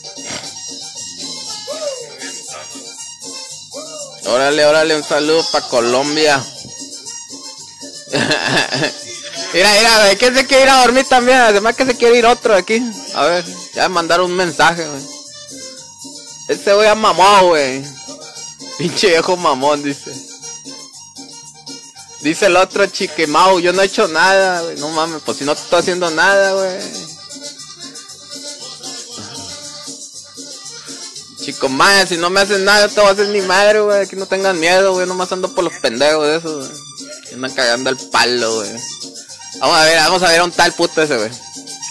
Órale, un saludo para Colombia. Mira, güey, que se quiere ir a dormir también. Además que se quiere ir otro de aquí. A ver, ya me mandaron un mensaje, güey. Este güey ya mamó, güey. Pinche viejo mamón, dice. Dice el otro chiquemao, yo no he hecho nada, güey. No mames, pues si no te estoy haciendo nada, güey. Chico, madre, si no me haces nada, yo te voy a hacer ni madre, güey. Aquí no tengan miedo, güey. Nomás ando por los pendejos de esos, güey. Andan cagando el palo, güey. Vamos a ver a un tal puto ese, güey.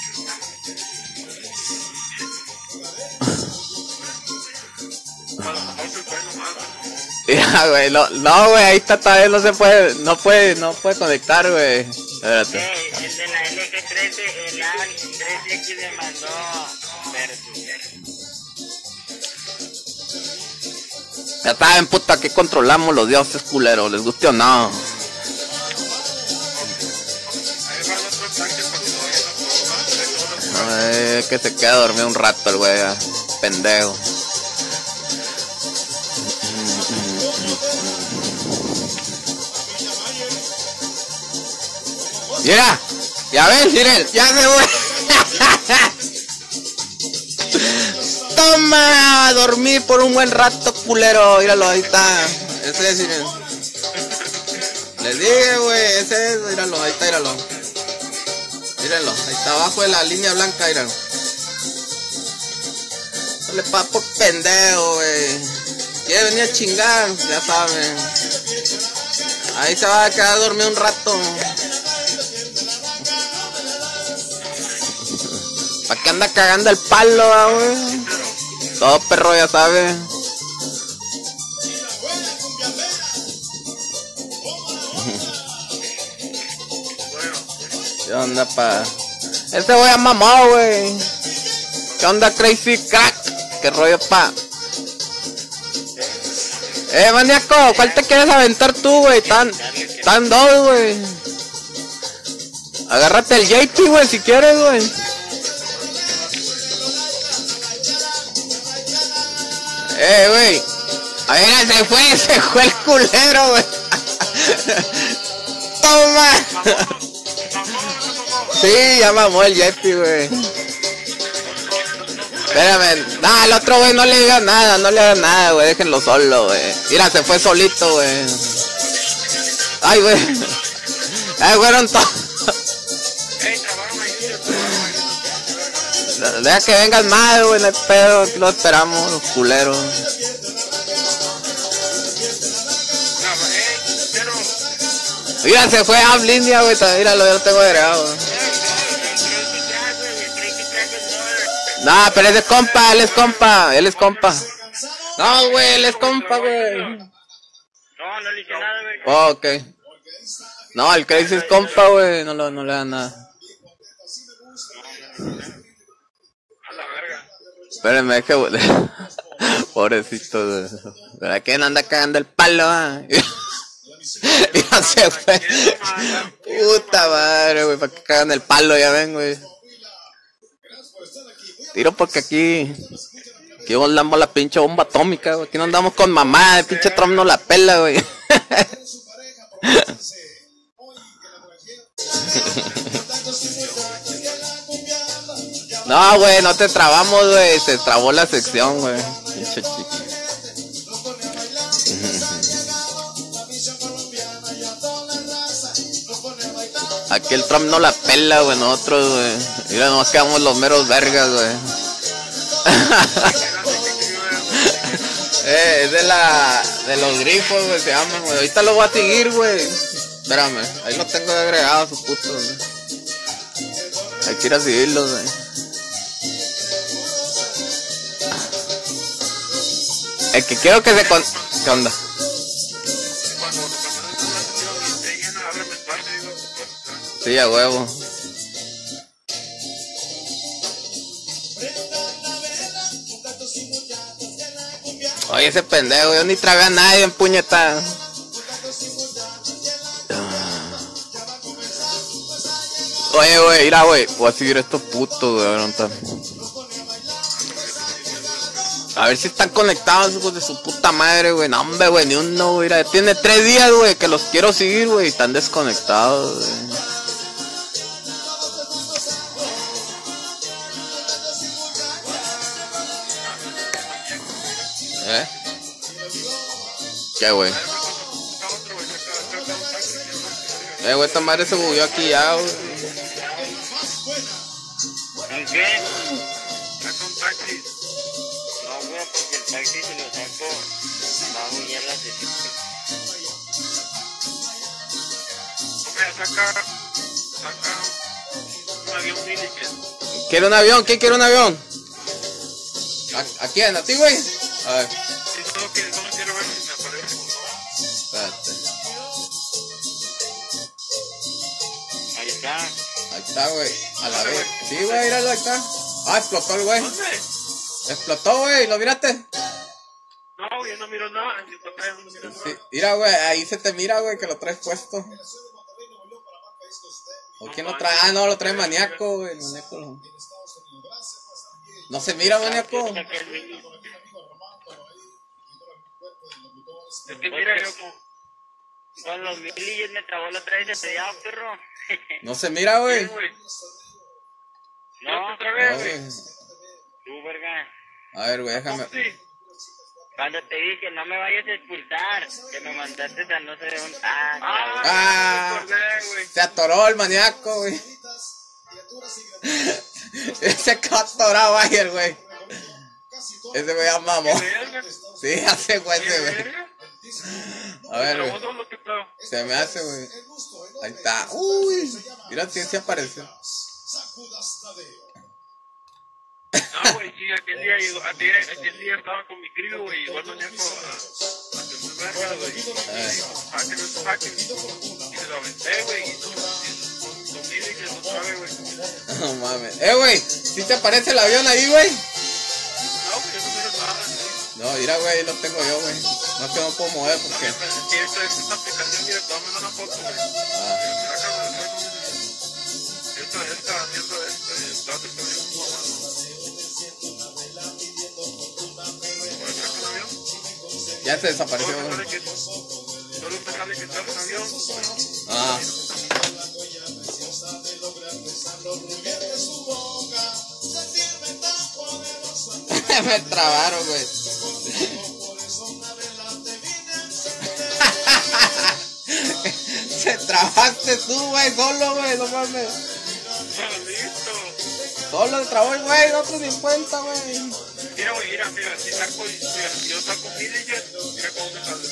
Ya, güey, no, güey, ahí está todavía, no puede conectar, güey. Espérate. El de la LG13, el A13X le mandó Ya saben, puta, que controlamos los dioses, culeros, les guste o no. Que se queda dormido un rato el güey, pendejo. Mira, ya ves, miren, ya se fue. Toma, dormí por un buen rato, culero. Míralo, ahí está. Ese es, miren. Les dije, güey, ese es, míralo, ahí está, míralo. Mírenlo, ahí está abajo de la línea blanca, míralo. No le pasa por pendejo, güey. Quiere venir a chingar, ya saben. Ahí se va a quedar dormido un rato. ¿Para qué anda cagando el palo, güey? Todo perro ya sabe. ¿Qué onda, pa? Este güey es mamá, güey. ¿Qué onda, Crazy Crack? ¿Qué rollo, pa? Maníaco, ¿cuál te quieres aventar tú, güey? Tan dos, güey. Agárrate el JP, güey, si quieres, güey. Güey. A ver, se fue el culero, güey. Toma. Sí, ya mamó el JP, güey. Espérame, nah, el otro güey no le diga nada, güey, déjenlo solo, güey. Mira, se fue solito, güey. Ay, güey. Fueron todos. Deja que vengan más, güey, no hay pedo, aquí lo esperamos, los culeros. Mira, se fue a línea, güey, míralo, yo lo tengo agregado, güey. Nah, pero él es compa. No, güey, él es compa, güey. No, no le hice nada, güey. Oh, ok. No, el Crazy es compa, güey, no le da nada. A la verga. Espérenme, que pobrecito, güey. ¿Verdad que no anda cagando el palo, Ya se fue. Puta madre, güey, ¿para qué cagan el palo? Ya ven, güey. Tiro porque aquí volamos la pinche bomba atómica, güey. Aquí no andamos con mamá, el pinche Trump no la pela, güey. No, güey, no te trabamos, güey. Se trabó la sección, güey. Pinche chiqui. Aquí el Trump no la pela, güey, nosotros, güey. Mira, nomás quedamos los meros vergas, güey. Es de los grifos, güey, se llaman, güey. Ahorita lo voy a seguir, güey. Espérame, ahí lo tengo agregado a su puto, güey. Hay que ir a seguirlos, güey. El que quiero que se ¿Qué onda? Sí, a huevo. Oye, ese pendejo, yo ni tragué a nadie en puñeta. Oye, güey, mira, güey, voy a seguir estos putos, güey, a ver si están conectados, hijos de su puta madre, güey. No, hombre, güey, ni uno, güey. Mira, tiene 3 días, güey, que los quiero seguir, güey. Están desconectados, güey. ¿Qué, güey? Güey, esta madre se bugueó aquí ya, güey. ¿En qué? Saca un taxi. No, güey, porque el taxi se lo saco. Va a buguear la sesión. Hombre, saca un avión Miliket. ¿Quiere un avión? ¿Quién quiere un avión? ¿A quién? ¿A ti, güey? A ver. No quiero ver si me aparece o no. Espérate. Ahí está. Ahí está, güey. A la vez. Sí, güey, míralo, ahí está. Ah, explotó el güey. ¿Dónde? Explotó, güey. ¿Lo miraste? No, yo no miro nada. Sí, mira, güey, ahí se te mira, güey, que lo traes puesto. ¿O quién lo trae? Ah, no, lo trae Maníaco, güey. Maníaco lo... No se mira, Maníaco. Es que mira, yo con los milillos me trabó la otra vez ese día, perro. No se mira, güey. No, otra vez, No, güey. güey. Tú, verga. A ver, güey, déjame. Cuando te dije, no me vayas a expulsar, que me mandaste a no sé dónde. Se atoró el Maníaco, güey. Ese atorado ayer, güey. Ese güey ya mamó. Sí, hace güey ese güey. A ver, Pero güey. vos lo que creo. Se me hace, güey. Ahí está. Uy. Mira, sí apareció. No, güey, sí, aquel día estaba con mi crío, güey, igual no llego a hacer verga, güey. Hacker. Y se lo aventé, güey, y con mil y que no sabe, güey. No mames. Güey. ¿Sí te aparece el avión ahí, güey? No, güey, yo no miro nada, güey. No, mira, güey, lo tengo yo, güey. No es que no puedo mover porque. Y esta aplicación, mira, te voy a mandar una foto, güey. Mira acá, güey, esta, la otra que viene como mamá. Ya se desapareció, güey. Solo te sale que estás en avión. Ah. Me trabaron, güey. Se trabaste tú, güey, solo, güey, no mames. Listo. Solo se trabó el güey, otro 50, güey. Mira, güey, mira, si saco, mira, si yo saco Milligent, mira cómo me sale.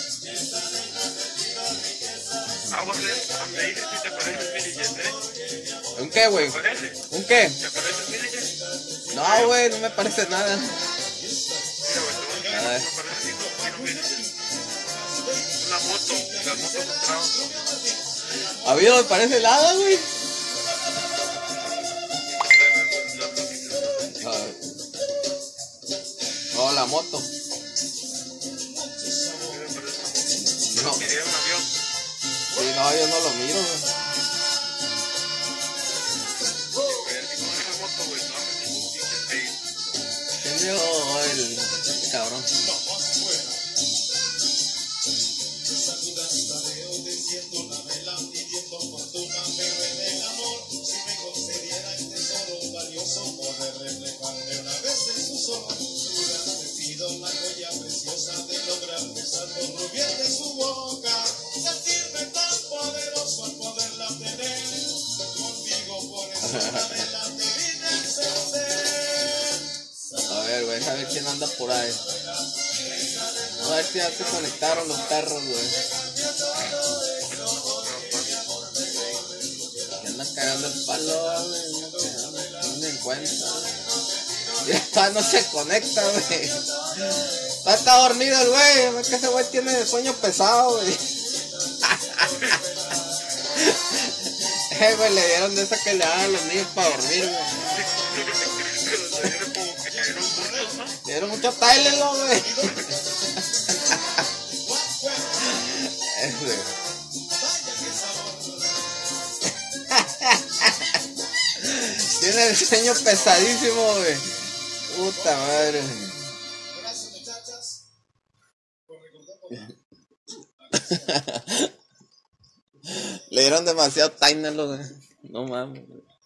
Me dices si te parece Milligent, ¿Un qué, güey? ¿Te parece? ¿Un qué? ¿Te parece Milligent? No, güey, no me parece nada. Mira, güey, te voy a decir, me parece tipo Milligent. Una moto, la moto con trabajo. A mí no me parece nada, güey. No, la moto. No. Quería un avión. Sí, no, yo no lo miro, güey. ¿Quién dio el cabrón? A ver, güey, a ver quién anda por ahí. A ver si ya se conectaron los perros, güey. Que andan cagando el palo, güey. No me encuentra. Ya no se conecta, güey. Está dormido el güey. Es que ese güey tiene sueño pesado, güey. Güey, le dieron de esa que le dan a los niños para dormir, güey. Le dieron mucho Tylenol, güey. Tiene el sueño pesadísimo, güey. Puta madre. Le dieron demasiado Tylenol, güey. No mames.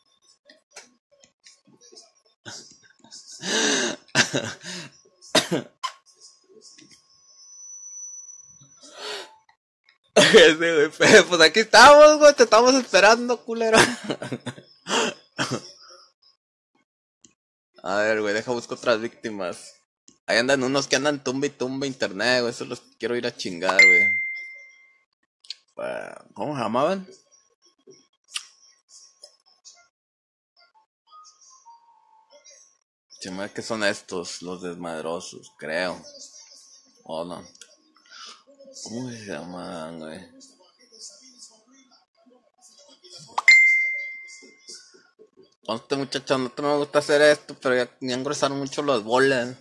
Pues aquí estamos, güey, te estamos esperando, culero. A ver, güey, deja busco otras víctimas. Ahí andan unos que andan tumba y tumba internet, güey, esos los quiero ir a chingar, güey. ¿Cómo se llamaban? Se me ve que son estos, los desmadrosos, creo. O no. ¿Cómo se llaman, güey? Conste, muchachos, no me gusta hacer esto, pero ya engrosaron mucho las bolas.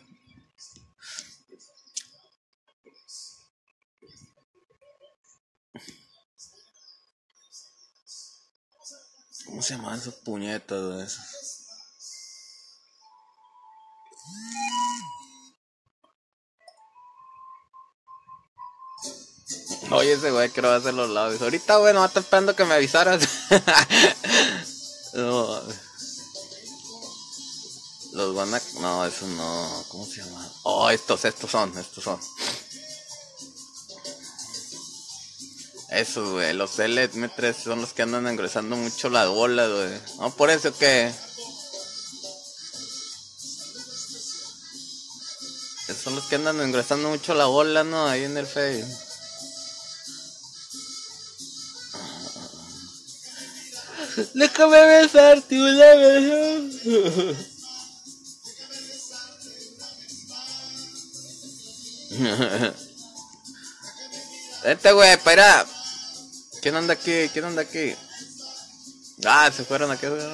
¿Cómo se llaman esos puñetas, güey? Oye, ese güey quiero hacer los labios. Ahorita, güey, no está esperando que me avisaras. No. Los van a... No, eso no. ¿Cómo se llama? Oh, estos son. Esos, güey, los LM3 son los que andan engrosando mucho las bolas, güey. No, por eso que... Son los que andan engrosando mucho la bola, ¿no? Ahí en el Face. Déjame besarte una vez. Vente, güey, para. ¿Quién anda aquí? ¿Quién anda aquí? Ah, se fueron aquí, güey.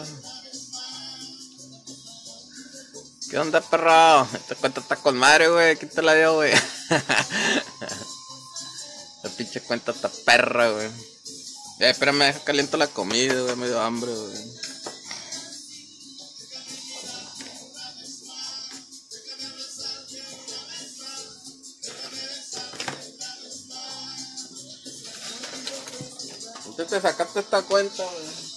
¿Qué onda, perro? Esta cuenta está con madre, güey. ¿Quién te la dio, güey? La pinche cuenta está perra, güey. Espérame, deja caliento la comida, güey. Me dio hambre, güey. Usted te sacaste esta cuenta, güey.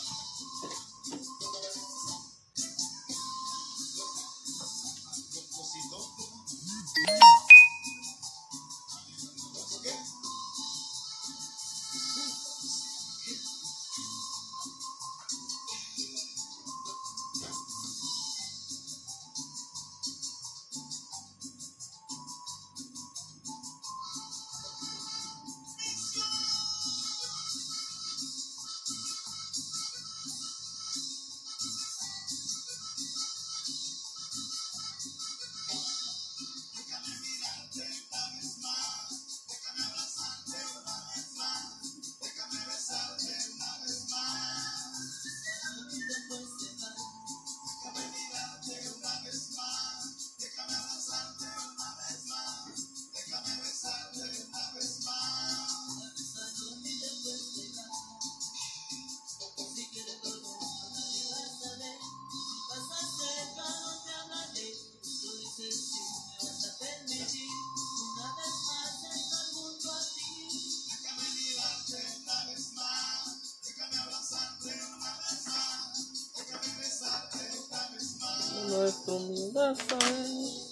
Nuestro mundo sabe.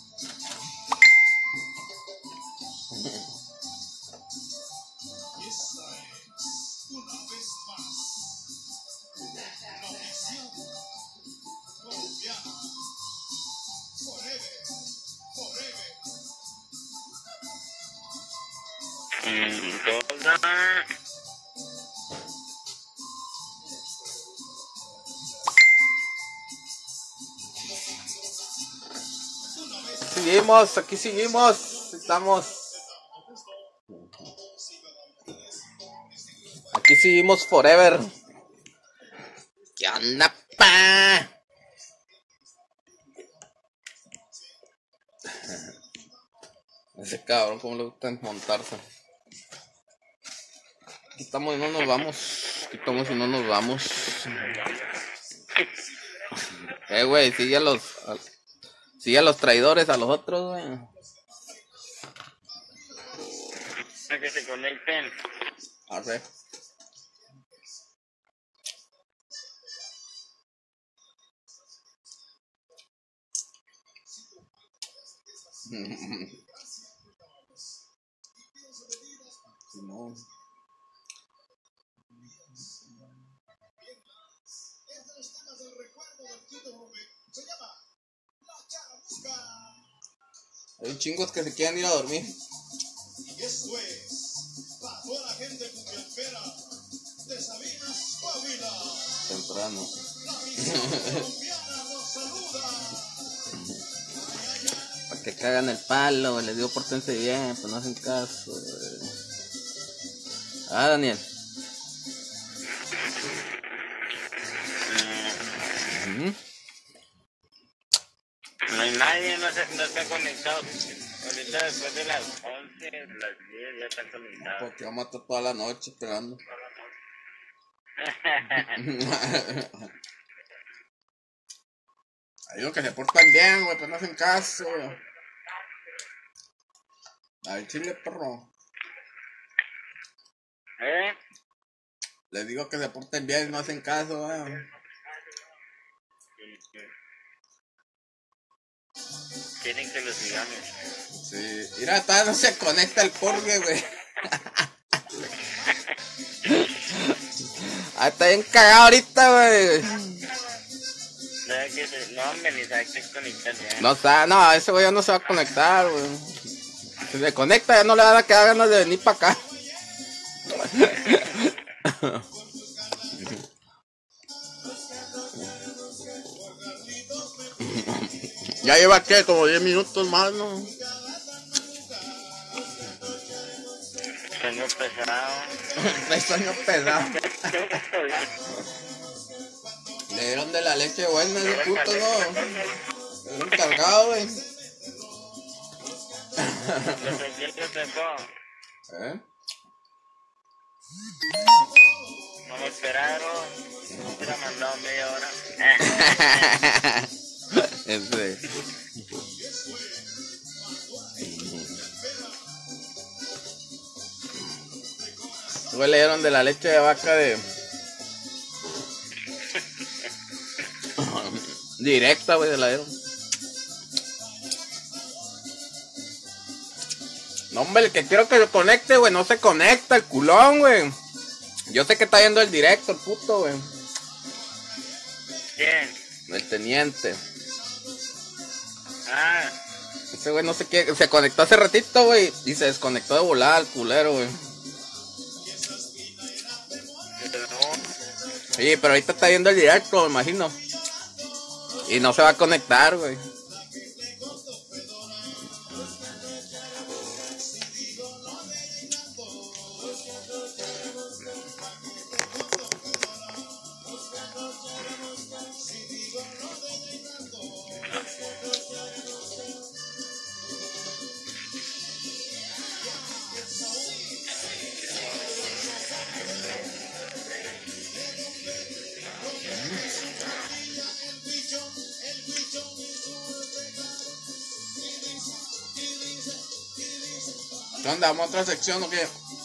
Seguimos, aquí seguimos, estamos. Aquí seguimos forever. ¿Qué onda, pa? Ese cabrón, cómo le gusta montarse. Aquí estamos y no nos vamos. Aquí estamos y no nos vamos. Güey, sigue a los traidores, a los otros, güey. A que se conecten. A ver. No. Hay chingos que se quieren ir a dormir. Y esto es para toda la gente cumbiambera de Sabinas, Coahuila. Temprano. La misión colombiana nos saluda. Para que cagan el palo, les digo pórtense bien, pues no hacen caso. Ah, Daniel. No hay nadie, no está conectado. Ahorita después de las 11, las 10 ya están conectados. Porque vamos a estar toda la noche esperando. Digo que se portan bien, güey, pues no hacen caso. Al chile, perro. Les digo que se porten bien, no hacen caso, güey. Quieren que los sigamos. Sí, mira, todavía no se conecta el porgue, güey. Ah, está bien cagado ahorita, güey. No, hombre, ni sabe que conectar ya. No, ese güey ya no se va a conectar, güey. Si se conecta ya no le van a quedar ganas de venir para acá. Ya lleva, ¿qué? Como 10 minutos más, ¿no? Sueño pesado. El sueño pesado. Le dieron de la leche buena ese puto, ¿no? Le dieron cargado, güey. ¿Eh? No me esperaron. Me hubiera mandado media hora. Ese. Güey, le dieron de la leche de vaca de... Directa, güey, de la dieron. No, hombre, el que quiero que se conecte, güey, no se conecta, el culón, güey. Yo sé que está viendo el directo, el puto, güey. ¿Quién? El teniente. Ah, Ese güey no sé qué, se conectó hace ratito, güey, y se desconectó de volada el culero, güey. Sí, pero ahorita está viendo el directo, me imagino. Y no se va a conectar, güey. ¿Qué onda? ¿Vamos a otra sección o qué?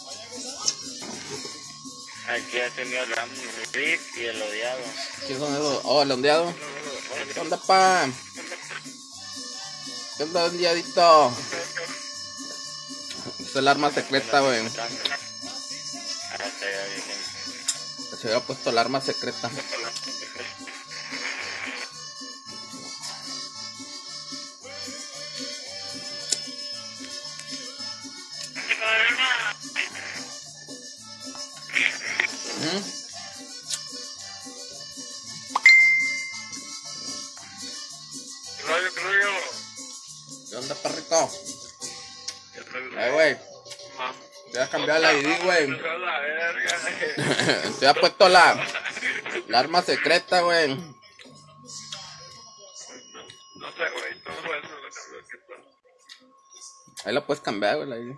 aquí ha tenido el Rick y el odiado. ¿Qué son esos? Oh, el ondeado. ¿Qué onda, pa? ¿Qué onda, ondeadito? Es el arma secreta, güey. Se hubiera puesto el arma secreta. ¿Qué onda, perrito? Güey. Te voy a cambiar la ID, güey. Te ha puesto la arma secreta, güey. No sé, güey, todo eso lo cambio que pasa. Ahí la puedes cambiar, güey, la ID.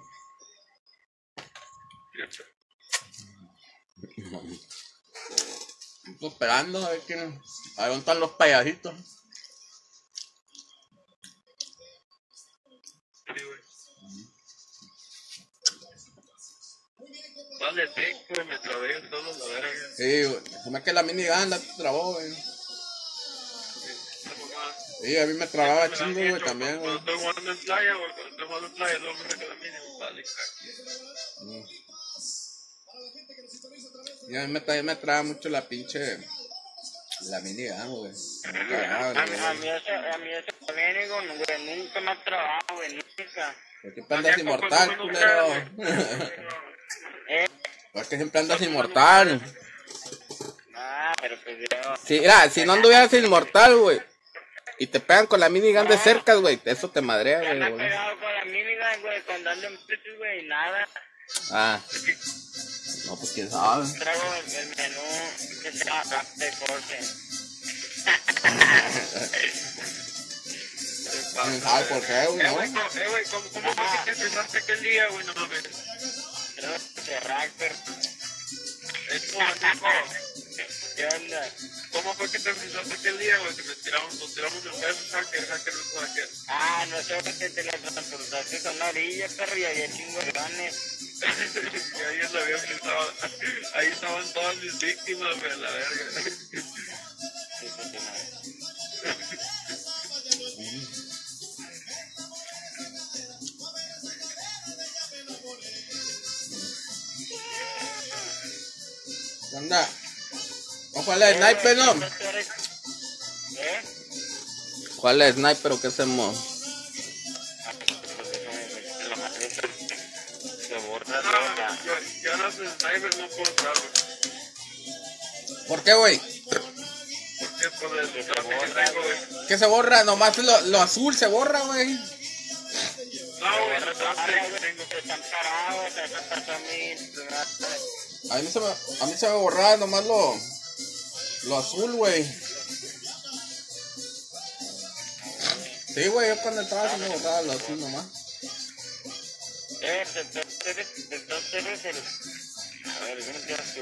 Estoy esperando a ver quién. A ver dónde están los payasitos. Sí, güey. Vale, güey, me trabé todo la verga. Sí, güey. Se me que la minigun la trabó, güey. Sí, a mí me trababa chingo, güey, también, güey. Cuando estoy jugando en playa, güey, cuando estoy jugando en playa, luego me saca la mini, vale, Y a mí me traba mucho la pinche... La minigun, güey. Me cagaba, A mí eso también, güey, nunca me ha trabajado, güey, nunca. ¿Por qué siempre andas inmortal, culero? ¿Por qué siempre andas inmortal? Ah, pero pues yo... Sí, mira, si no anduvieras inmortal, güey, y te pegan con la minigun de cerca, güey, eso te madrea, Ya me he güey. pegado con la minigun, güey, cuando ando en precios, güey, y nada. Ah. No, pues quién sabe. Traigo el menú que se llama Rap de Corte. ¿Quién sabe por qué, güey, no? güey, ¿cómo fue que te empezaste aquel día, güey? No mames. Creo que Rapper. Tipo, ¿Qué onda? ¿cómo fue que te empezaste aquel día, güey? Que nos tiramos el beso, hacker, no hacker. Ah, no sé por qué te la transportaste con una orilla, perro, y había chingo de ganes. Y ahí en la avión que estaba, ahí estaban todas mis víctimas, güey, la verga. ¿Qué onda? ¿Cuál es el sniper, no? ¿Eh? ¿Cuál es el sniper o qué hacemos? Se borra No, la... yo no soy sniper, no puedo usar, güey. ¿Por qué, güey? Porque tiempo de eso. También tengo, güey. ¿Qué se borra? Nomás lo azul se borra, güey. No, güey, no tengo. Están parados, están pasando A mí se me borraba nomás lo azul, güey. Sí, güey, yo cuando entraba se me borraba lo azul nomás. Entonces eres el... A ver, ¿cómo te llamas tú?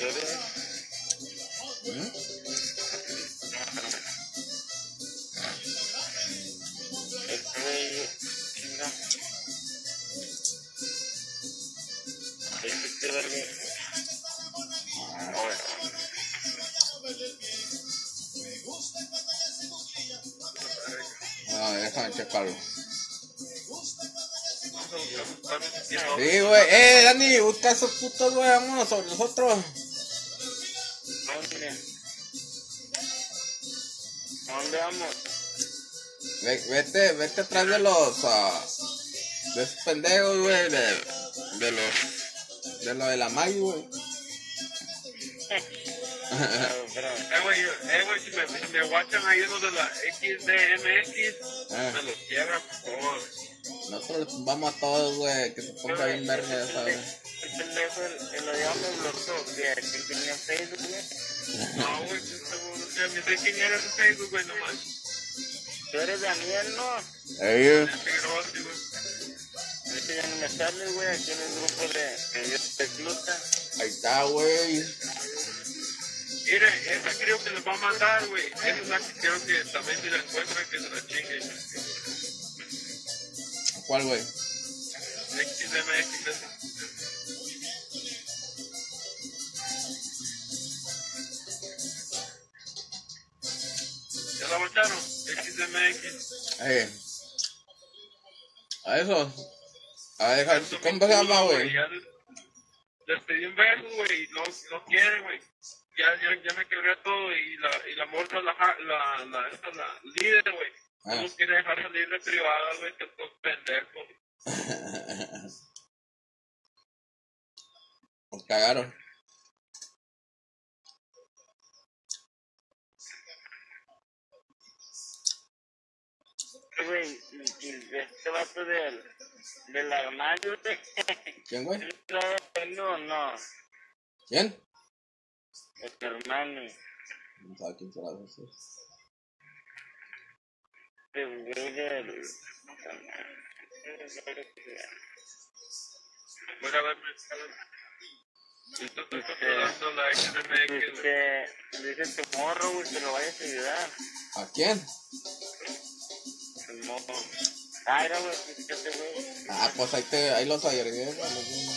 Déjame checarlo. Sí, güey. Dani, busca esos putos, güey. Vámonos sobre nosotros. ¿A dónde vamos? Vete atrás de los... de esos pendejos, güey. De lo de la Maggie, güey. Güey, si me guachan ahí uno de la XDMX, me los quiebran, por favor. Nosotros vamos a todos, güey, que se ponga bien verga, ya sabes. El pendejo, el odiado me bloqueó, que tenía Facebook, güey. No, güey, ni sé quién era ese Facebook, güey, nomás. Tú eres Daniel, ¿no? Ey, Este ya no me sale, güey, aquí en el grupo de Recluta. ahí está, güey. Mire, esa creo que les va a mandar, güey. Esa es la que creo que también si la encuentran que se la chinguen. ¿Cuál, güey? XDMX, esa. ¿Ya la botaron? XDMX. A eso. A dejar, ¿cómo se llama, güey? Les pedí un beso, güey, y no quieren, güey. Ya me quebré todo y la morra, la líder, güey. No quiere dejar salir de privada, güey, que estos pendejos. Nos cagaron. Güey, este vato del armario, güey. ¿Quién, güey? No. ¿Quién? El hermano. No sabe quién será ese. El güey del... Bueno, a ver, esto estoy controlando la XDMX, güey. Dice tu morro, güey, que lo vayas a ayudar. ¿A quién? El morro. Era, güey, fíjate, güey. Pues ahí los agregué, güey.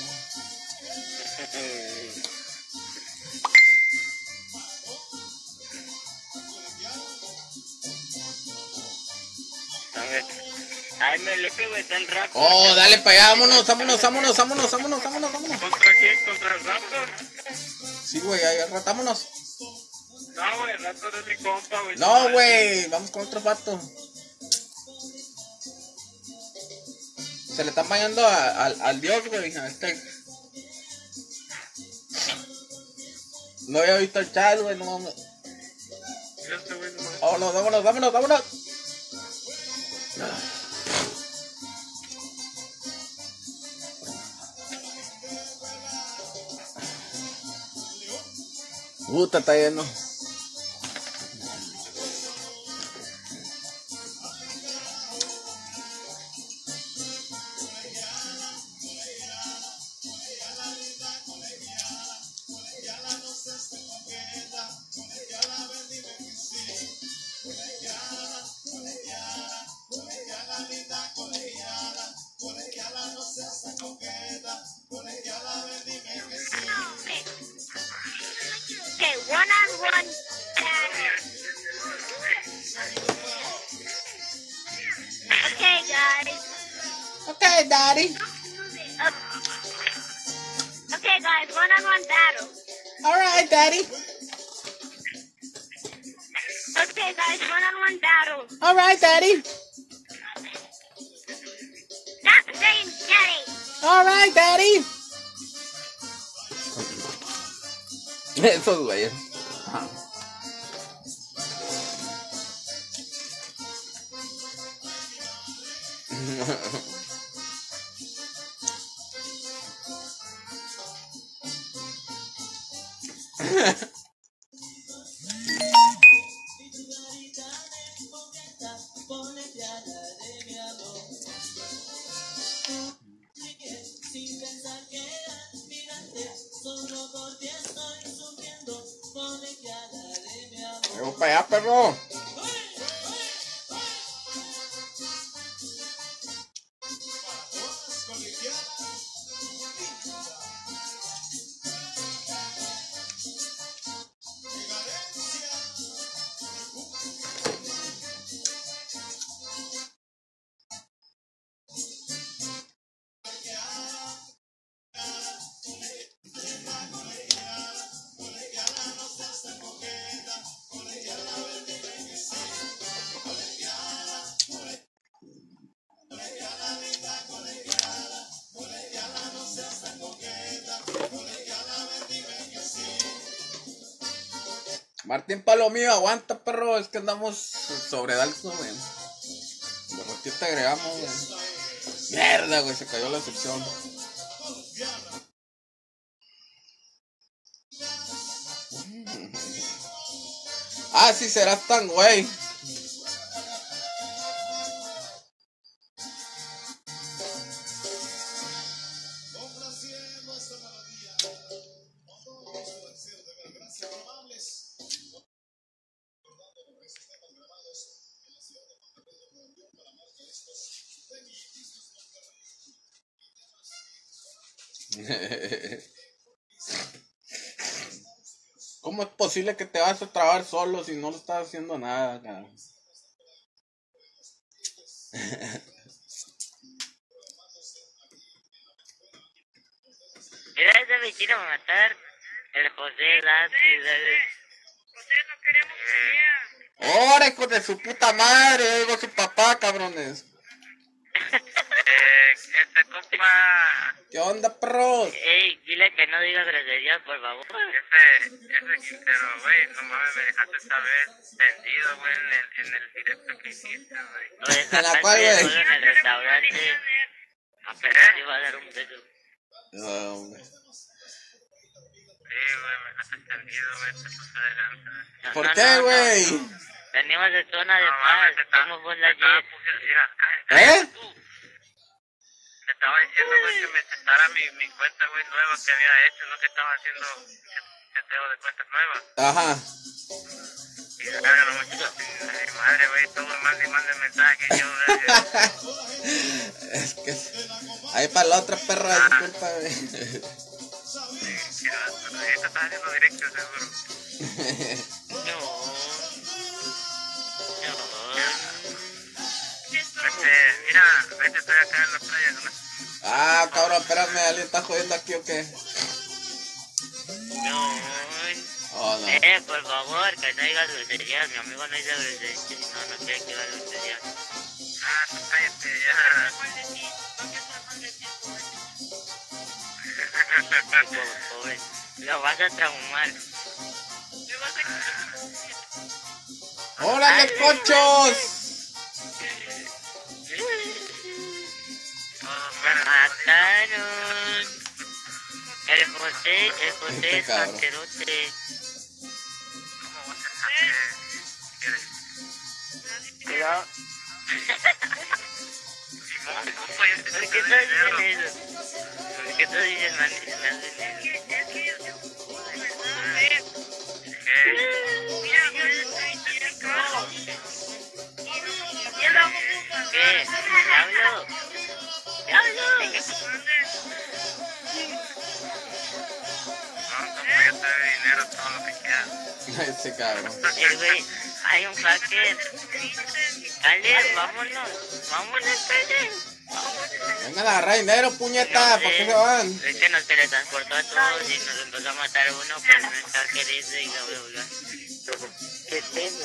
A ver. Ay, me le pego tan rápido. Oh, dale para allá, vámonos. ¿Contra quién? ¿Contra el Raptor? Sí, güey, ahí vámonos. No, güey, el Raptor es mi compa, güey. No, güey, vamos con otro vato. Se le están bañando al dios, güey, a este. No había visto el chat, güey, no mames. Vámonos. Está lleno. Okay, one-on-one battle. Okay, guys. Okay, Daddy. Okay, guys, one-on-one battle. Alright, Daddy. Okay, guys, one-on-one battle. Alright, Daddy. Stop saying daddy. Alright, Daddy. Esos güeyes. Vamos para allá, perro. Martín Palomío, aguanta, perro. Es que andamos sobre alto, güey. De ratito te agregamos, güey. Mierda, güey, se cayó la sección. Ah, sí, serás tan güey. ¿Cómo es posible que te vas a trabar solo si no lo estás haciendo nada, cara? Mira, ese me quiere matar. El José Lápiz. José, no queremos pelea. ¡Ora, hijo de su puta madre! Oigo a su papá, cabrones. Este compa, ¿Qué onda, perros? Ey, dile que no diga groserías, por favor. ese Quintero, güey, no mames, me dejaste saber tendido, güey, en el directo que hiciste, güey. Lo dejaste ¿En la cual, güey? solo en el restaurante. Apenas te iba a dar un beso. No, hombre. Sí, güey, me dejaste tendido, güey, te pasó de lanza. No, ¿Por no, qué, no, güey? no. Venimos de zona de No paz. mames, Somos vos la estaba Yes. ¿Eh? Te estaba diciendo, güey, que me testara mi cuenta, güey, nueva que había hecho, no que estaba haciendo seteo de cuentas nuevas. Ajá. Y carga los muchachos, ay, madre, güey, todo mande y mande mensajes, yo, Es que... Ahí para la otra perra, disculpa, güey. pero ahorita estás haciendo directo, seguro. No. Mira, vete, estoy acá en la playa, ¿no? Ah, cabrón, espérame, ¿alguien está jodiendo aquí o qué? No. Oh, no. Por favor, que no digas groserías. Mi amigo no dice groserías. No quiere que diga groserías. Ah, tú cállate, ya. Pobre. Lo vas a traumar. ¡Órale, cochos! Mataron. El José es cabrón. cancerote. ¿Cómo vas a hacer? Cuidado. ¿Por qué no dicen eso? ¿Por qué no dicen ¿Qué? ¿Diablo? ¡Diablo! Yo te doy dinero, todo lo que quieras. Ese cabrón. Güey, hay un hacker. Dale, vámonos. Vámonos, Pele. Vengan a agarrar dinero, puñeta. ¿Por qué se van? Es que nos teletransportó a todos y nos empezó a matar uno, pues no está queriendo y bla, bla, bla. Qué pena.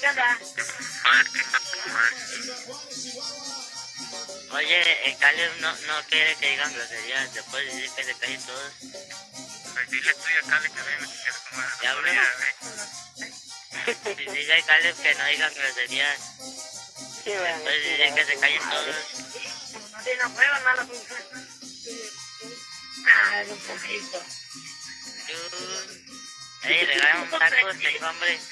Oye, el Caleb no quiere que digan groserías. Después de decir que se callen todos. Pues dile tú y a Cali que viene, que se coma Ya habló. güey. Y dice el Caleb que no digan groserías. Sí, bueno, entonces dicen que se callen todos. Si no juegan a la función. Ah, un poquito. Ey, regalan tacos, tengo hambre.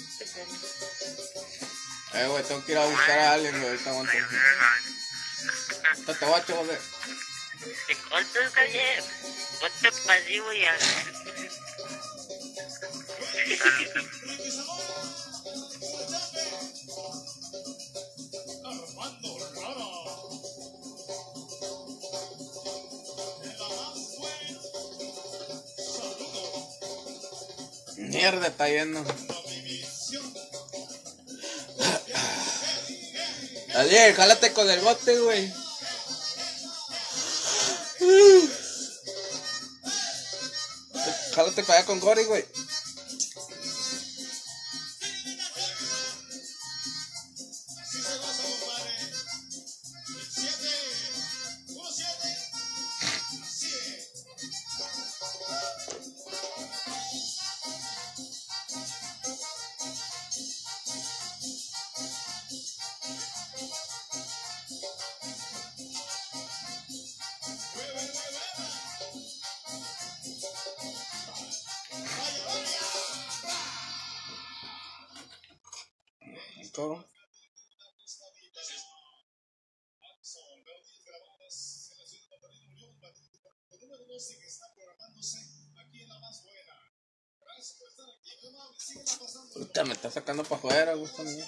Güey, tengo que ir a buscar a alguien, güey. Ahorita aguanto. Te guacho, güey. Te cortas, calle. Ponte pasivo y ya. Mierda, está lleno. Dale, jálate con el bote, güey. Jálate para allá con Gori, güey. Todo. Puta, me está sacando para afuera, gusto mío.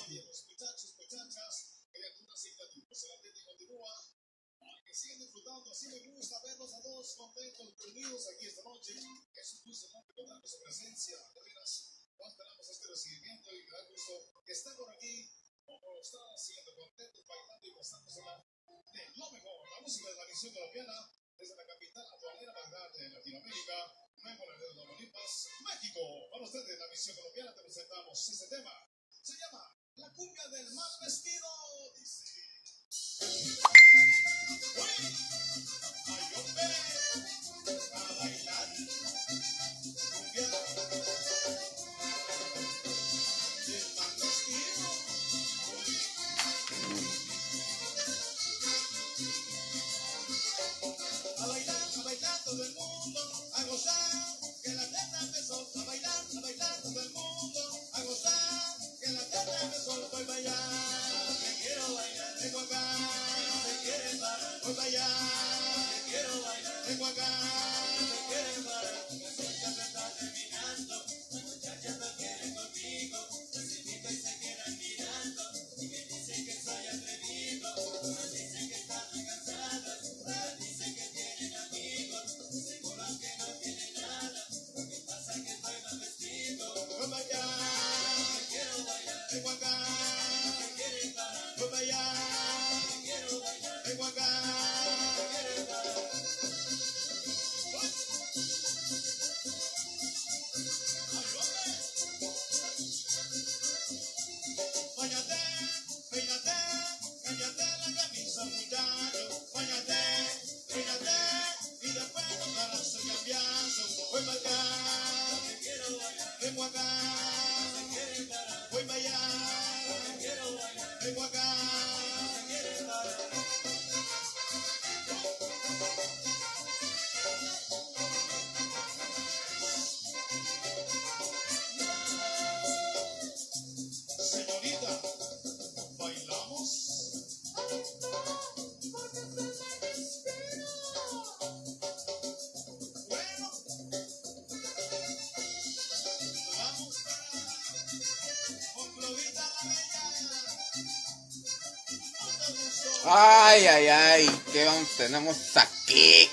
Ay, ay, ay, ¿qué vamos? Tenemos aquí.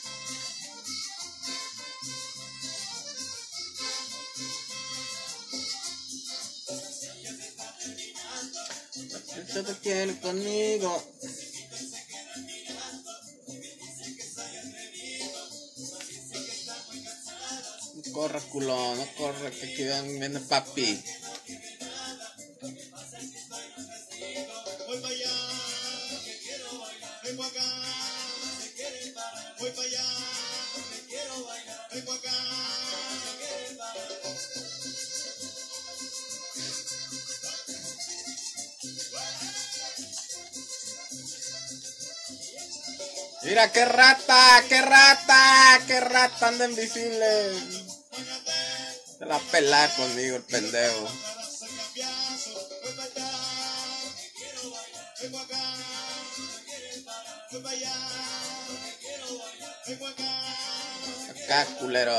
¿Qué te quiere conmigo? No corre, culo, no corre, que aquí viene papi. Mira, qué rata, qué rata, qué rata, anda invisible. Se la pela conmigo el pendejo. Acá, culero.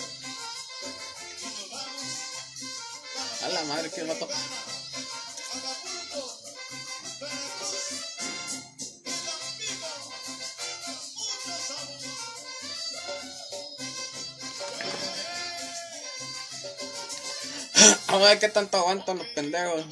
A la madre, que mató. Vamos a ver qué tanto aguantan los pendejos.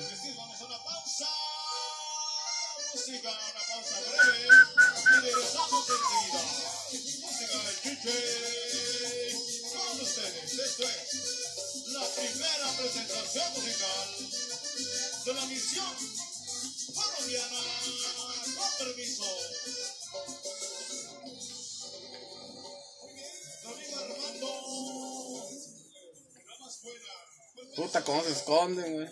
Esto es la primera presentación musical de la misión colombiana. Con permiso. Amigo Armando, la más buena. Puta, cómo se esconden, güey.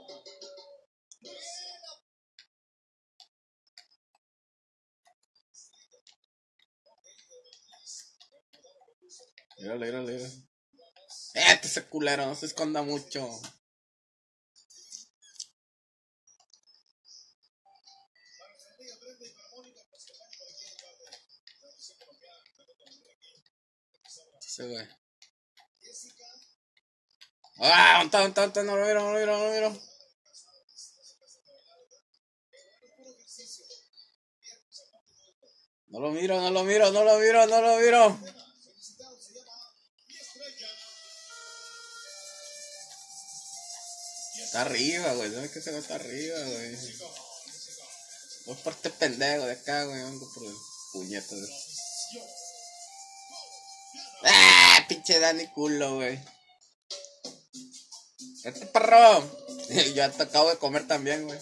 Mírale, mírale, mírale. Ese culero, no se esconda mucho. Sí, güey. ¡Ah! ¡Onta! No lo miro, no lo miro, no lo miro. No lo miro, no lo miro, no lo miro, no lo miro. Está arriba, güey. ¿Sabes que se va? Está arriba, güey. Voy por este pendejo de acá, güey. Vengo por el puñeto de... ¡Ah! Pinche Dani culo, güey. Este perro. Ya te acabo de comer también, güey.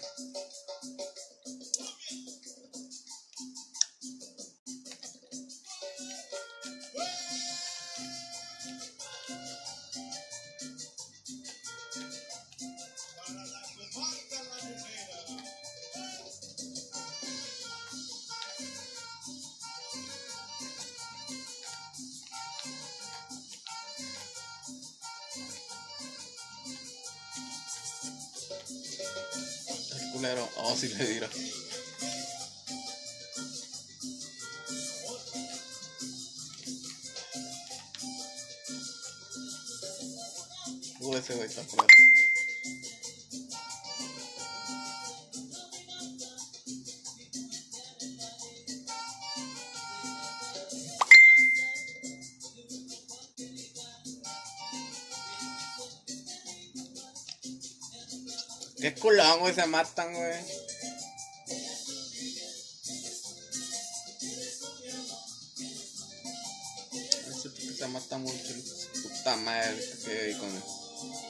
Culero. Oh, sí le dirá. Ese güey está por ahí. Qué culón, güey, se matan, güey. Se mata mucho, puta madre, que hay con eso.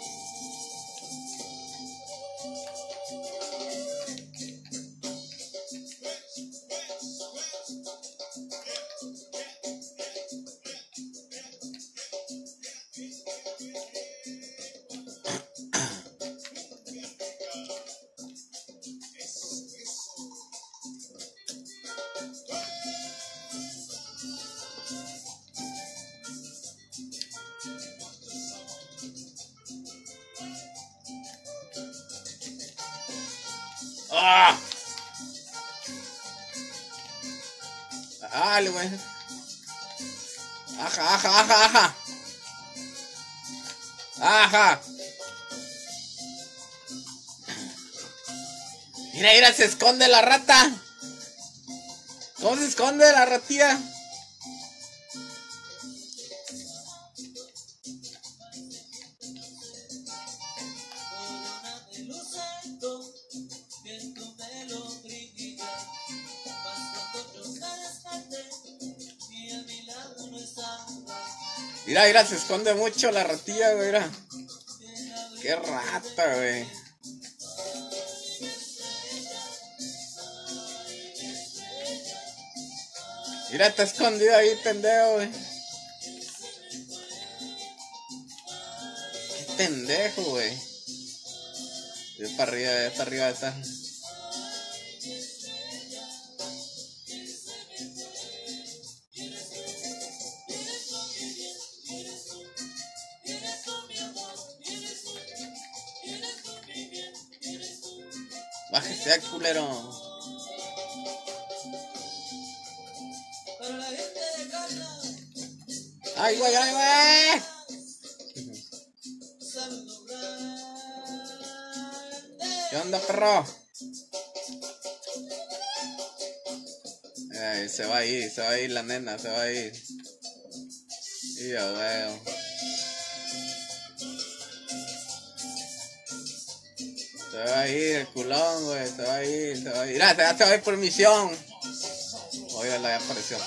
¡Ah! ¡Dale, güey! ¡Aja! ¡Aja! Mira, se esconde la rata. ¿Cómo se esconde la ratilla? Mira, se esconde mucho la ratilla, güey, mira. Qué rata, güey. Mira, está escondido ahí, pendejo, güey. Qué pendejo, güey. Yo para arriba está. Bájese, culero. ¡Ay, güey, ay, güey! ¿Qué onda, perro? Se va a ir la nena, se va a ir. Y ya veo. Se va a ir el culón, güey, se va a ir. Mira, se va a ir por misión. Óigala, ya apareció.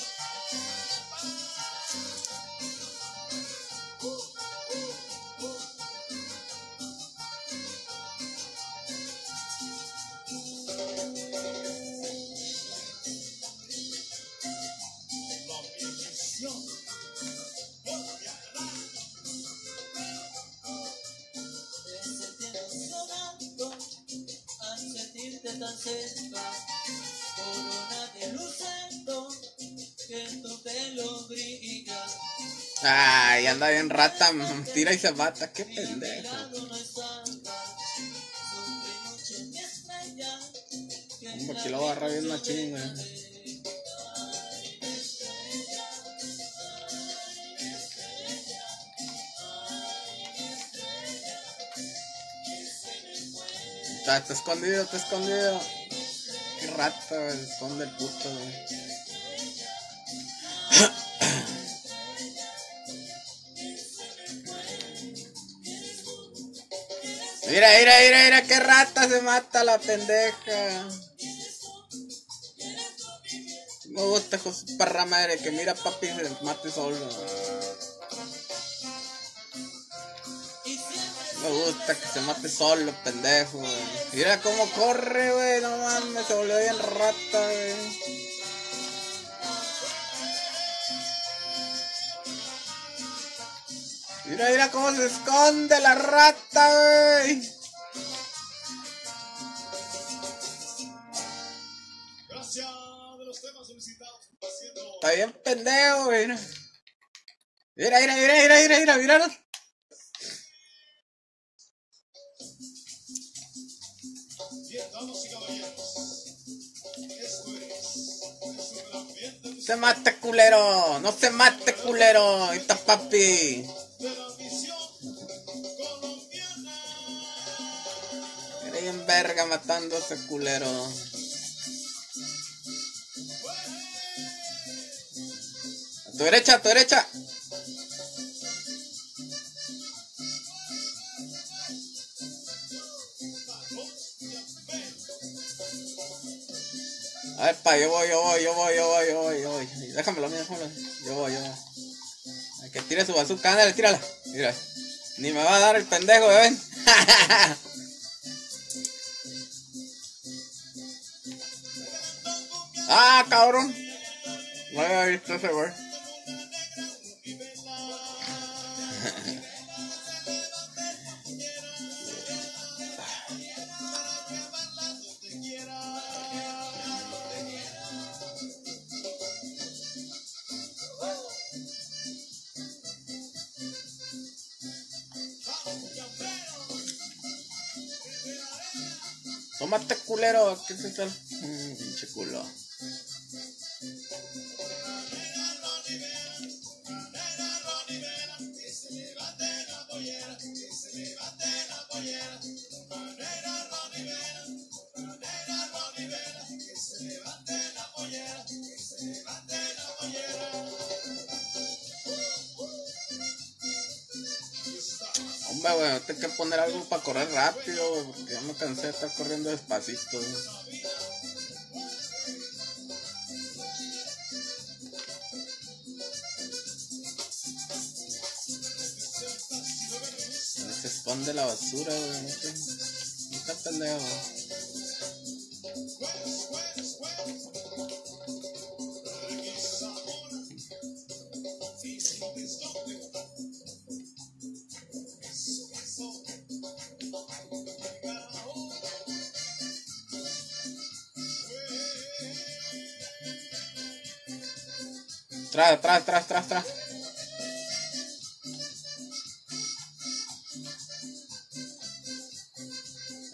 Ay, anda bien rata, tira y se mata, qué pendejo. Hombre, aquí lo agarra bien machín, güey. Está escondido, está escondido. Qué rata, güey, se esconde el puto, güey. Mira, qué rata se mata la pendeja. Me gusta José Parra madre que mira papi y se mate solo. Me gusta que se mate solo, pendejo, güey. Mira cómo corre, güey, no mames, se volvió bien rata, güey. Mira cómo se esconde la rata, güey. Gracias de los temas solicitados. Está bien pendejo, güey. Mira. Bien, damas y caballeros. Esto es el ambiente. Se mate, culero. No se mate, culero. Ahí está papi. De la misión colombiana. Mira ahí en verga matándose, culero. A tu derecha. A ver, pa, yo voy. Déjamelo. Yo voy. Hay que tire su bazooka, ándale, tírala. Mira, ni me va a dar el pendejo, ven. Ah, cabrón. No había visto ese güey. Tómate, culero. ¿Qué es eso? Pinche culo. Hombre, güey, tengo que poner algo para correr rápido, güey, porque ya me cansé de estar corriendo despacito, güey. Se esconde la basura, güey, no sé. No está pendejo. Atrás.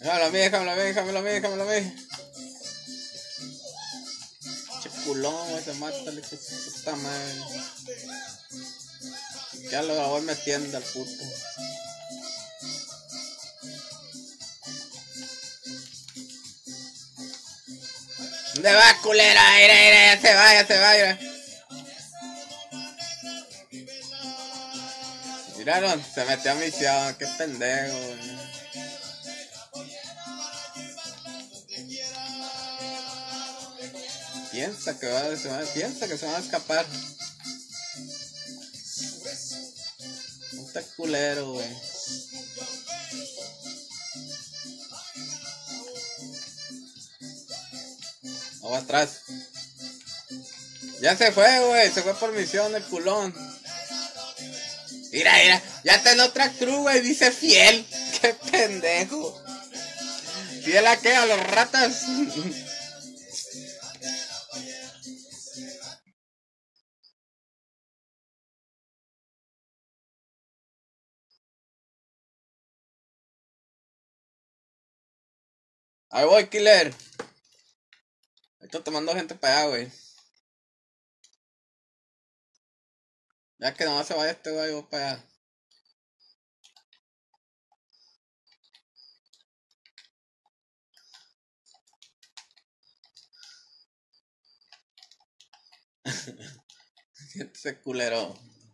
Déjamelo a mí. Che culón, güey, se mata el hijo de su puta madre. Ya lo voy metiendo al puto. ¿Dónde va, culera? Mira, ya se va. Miraron, se metió a misión, qué pendejo, güey. Piensa que se va a escapar. No está culero, güey. Vamos atrás. Ya se fue, güey. Se fue por misión el culón. Mira, ya está en otra crew, güey. Dice fiel. Qué pendejo. ¿Fiel a qué? ¿A los ratas? Ahí voy, killer. Estoy tomando gente para allá, güey. Ya que nomás se vaya este güey, voy para allá. Siéntese culero.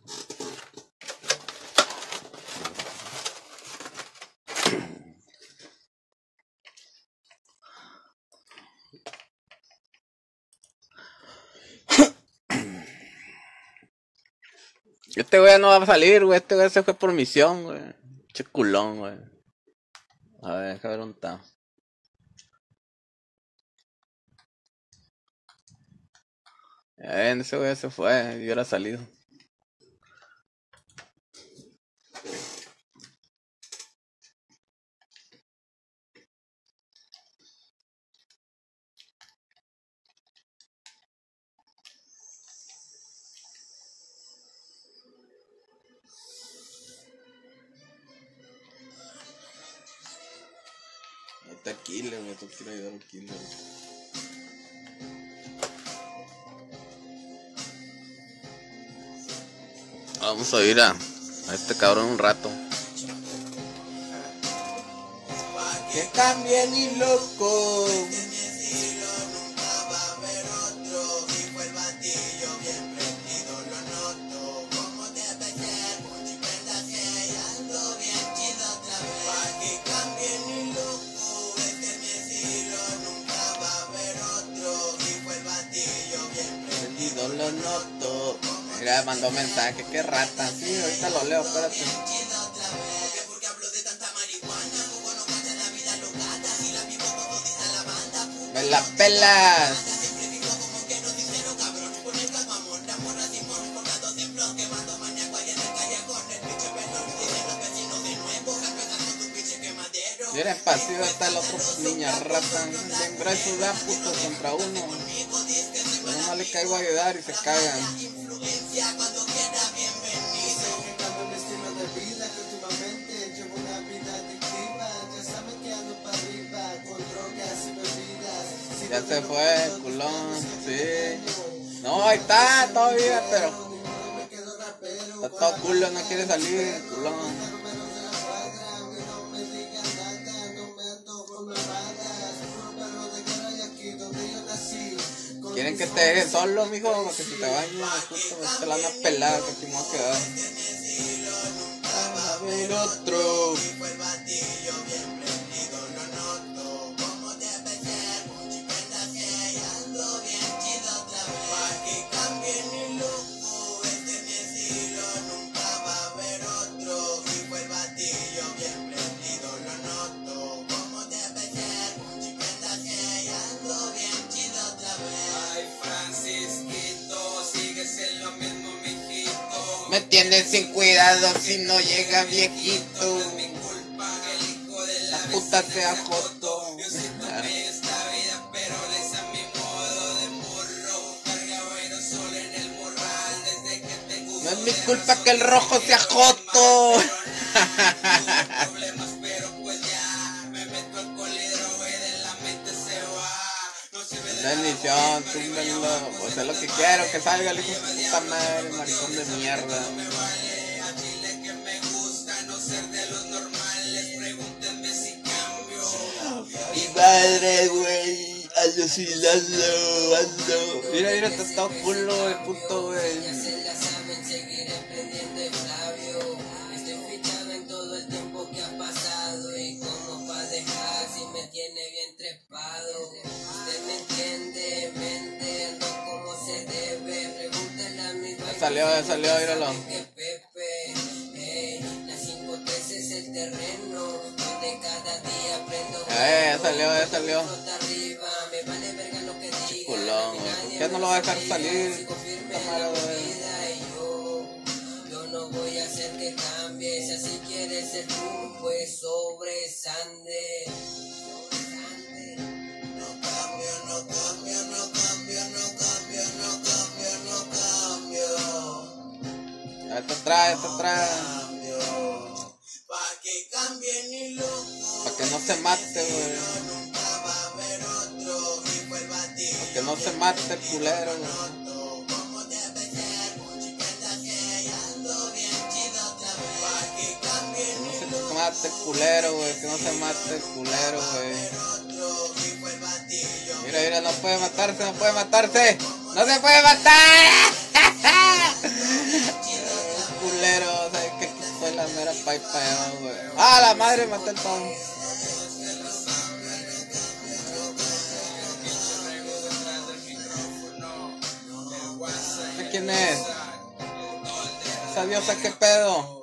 Este güey no va a salir, güey. Este güey se fue por misión, güey. Che culón, güey. A ver, déjame ver dónde está. Ese güey se fue. Y hubiera salido. Está killer, güey. Tú quieres ayudar al killer. Vamos a ir a este cabrón un rato. Que cambie ni loco. Lo noto. Mira, mandó mensaje, qué rata. Sí, ahorita lo leo, espérate. Me la pelas. Miren, pasivo está el otro niña rata. Bien grueso, da puto contra uno. No le caigo a ayudar y se cagan. Ya se fue, culón, sí. No, ahí está todavía, pero está todo culo, no quiere salir, culón. Quieren que te deje solo, mijo, para que se te bañe, justo te la van a pelar, que aquí me voy a quedar. A ver otro. Me tienes sin cuidado si no llega viejito. La puta sea joto. No es mi culpa que el rojo sea joto. Bendición, túmbenlo. Pues es lo que quiero, que salga el hijo de su puta madre, maricón de mierda. Mi madre, güey. Ando silando, ando. Mira, te está culo el puto, güey. Ya salió, míralo. Ya salió. Chiculón, ¿por qué no lo va a dejar salir? Yo no voy a hacer que cambies, así quieres ser tú, pues sobresande. No cambio. Está atrás. Pa' que cambie ni loco. Pa' que no se mate, güey. Pa' que no se mate el culero, güey. Mate el culero, güey, que no se mate el culero, güey. Mira, no puede matarse. ¡No se puede matar! Culero, ¿sabes qué? Fue la mera paipa, güey. ¡Ah, la madre! Maté el pan. ¿Quién es? Esa diosa, ¿qué pedo?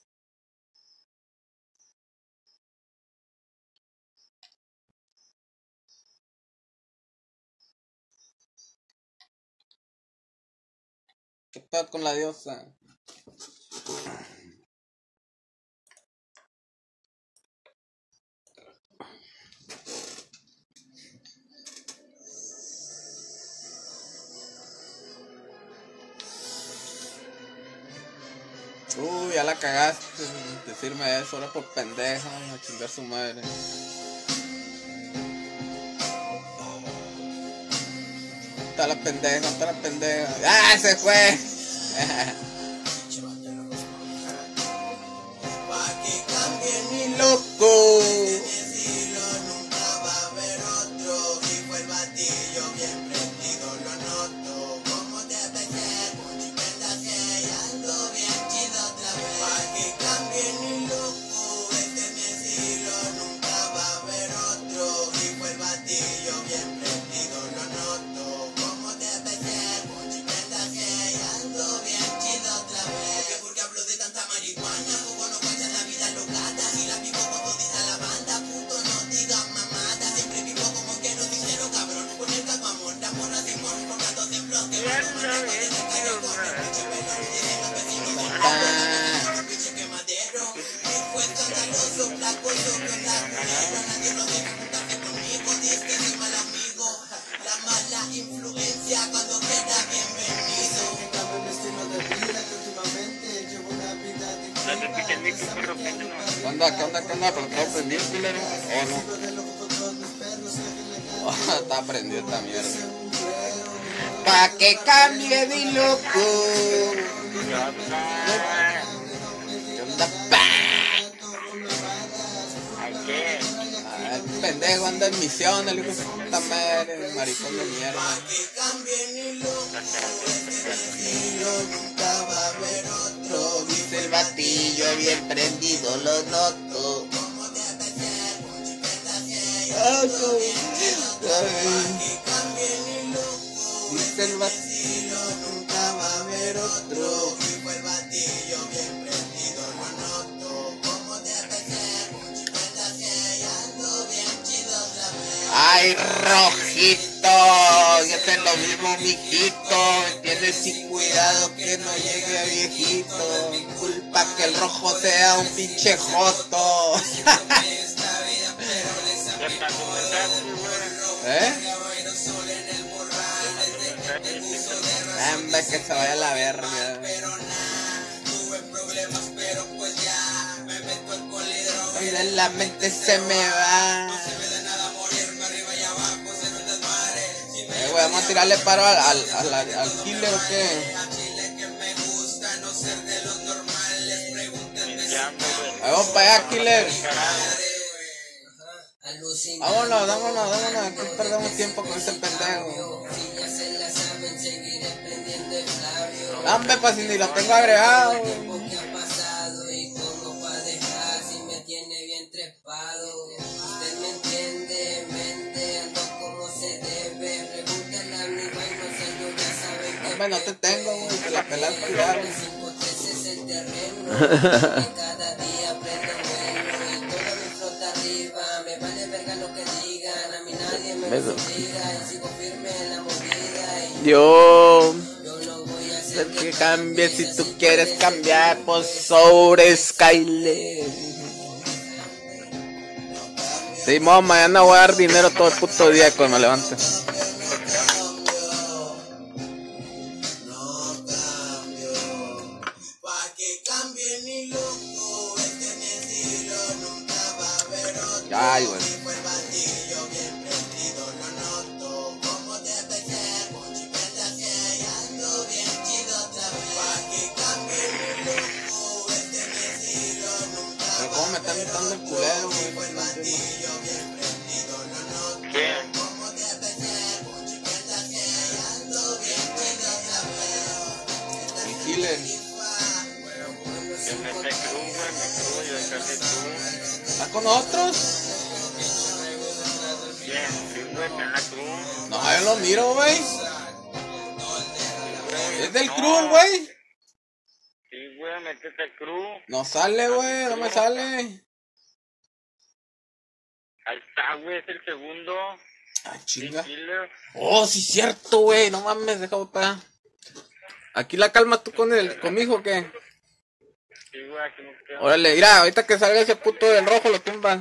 ¿Qué pedo con la diosa? Ya la cagaste. Decirme eso, ahora por pendeja. A chingar su madre. Está la pendeja. ¡Ah, se fue! Pa' que cambie ni loco. Nunca va a haber otro. Y fue el batillo bien prendido, lo noto. Como debe ser, un chipendaje y ando bien chido otra vez. Pa' que cambie ni loco. Este es mi estilo, nunca va a haber otro. Y fue el batillo bien prendido, lo noto. Como debe ser, un chipendaje y ando bien chido otra vez. Porque hablo de tanta marihuana, poco no cuesta la vida locata. Y la vivo como dice la banda, puto no digas mamada. Siempre vivo como quiero, sincero cabrón. Con el caco amor, la morra de mor, colgando de blog. Que bueno, manejo de la calle corre. Pinche pelón, tienen los vecinos con la pinche quemadero. Mi fue escandaloso, flacoso, con la culero. Nadie lo deja juntarse conmigo, dice que soy mal amigo. La mala influencia cuando queda bienvenido. Cambio mi estilo de vida que últimamente llevo una vida difícil. ¿Qué onda? ¿Pero está prendido, culero? ¿O no? Está prendido esta mierda. Pa' que cambie de loco. ¿Qué onda, pa? El pendejo anda en misión, el hijo de puta madre, el maricón de mierda. Pa' que cambie ni loco. Este estilo nunca va a haber otro. Dice el batillo bien prendido, lo noto. Como debe ser, un chipendaje y Ah, ando bien no. chido otra vez. Pa' que cambie ni loco. Dice el batillo. Estilo nunca va a haber otro. Y fue el batillo bien prendido, lo noto. Como debe ser, un chipendaje y ando bien chido otra vez. Ay, rojito, yo te lo mismo, mijito. Tienes sin cuidado que no llegue a viejito. Culpa que el rojo sea un pinche joto. ¿Eh? Hombre, que se vaya a la verga. Y de la mente se me va. vamos a tirarle paro al killer o qué. Ahí vamos para allá, killer. Vámonos, aquí perdemos tiempo con ese pendejo. Dame pa' si ni lo tengo agregado. Hombre, no te tengo, güey, te la pelas cuidado. Yo que cambie si tú quieres cambiar, pues sobre Skyler. Sí, mañana voy a dar dinero todo el puto día cuando me levante. Ay, güey. Pero cómo me están gritando el culero, güey. ¿Qué? El killer. Que me esté cruz, güey, me cruz, yo dejé tú. ¿Estás con nosotros? Bien, sí, güey, está en la cruz. No, yo lo miro, güey. Es del cruz, güey. Sí, güey, métete al cruz. No sale, güey, no me sale. Ahí está, güey, es el segundo. Ay, chinga. Killer. Oh, sí, cierto, güey. No mames, déjame para. Aquí la calma tú con mi hijo, ¿qué? Sí, güey, aquí nos queda. Órale, mira, ahorita que salga ese puto del rojo lo tumba.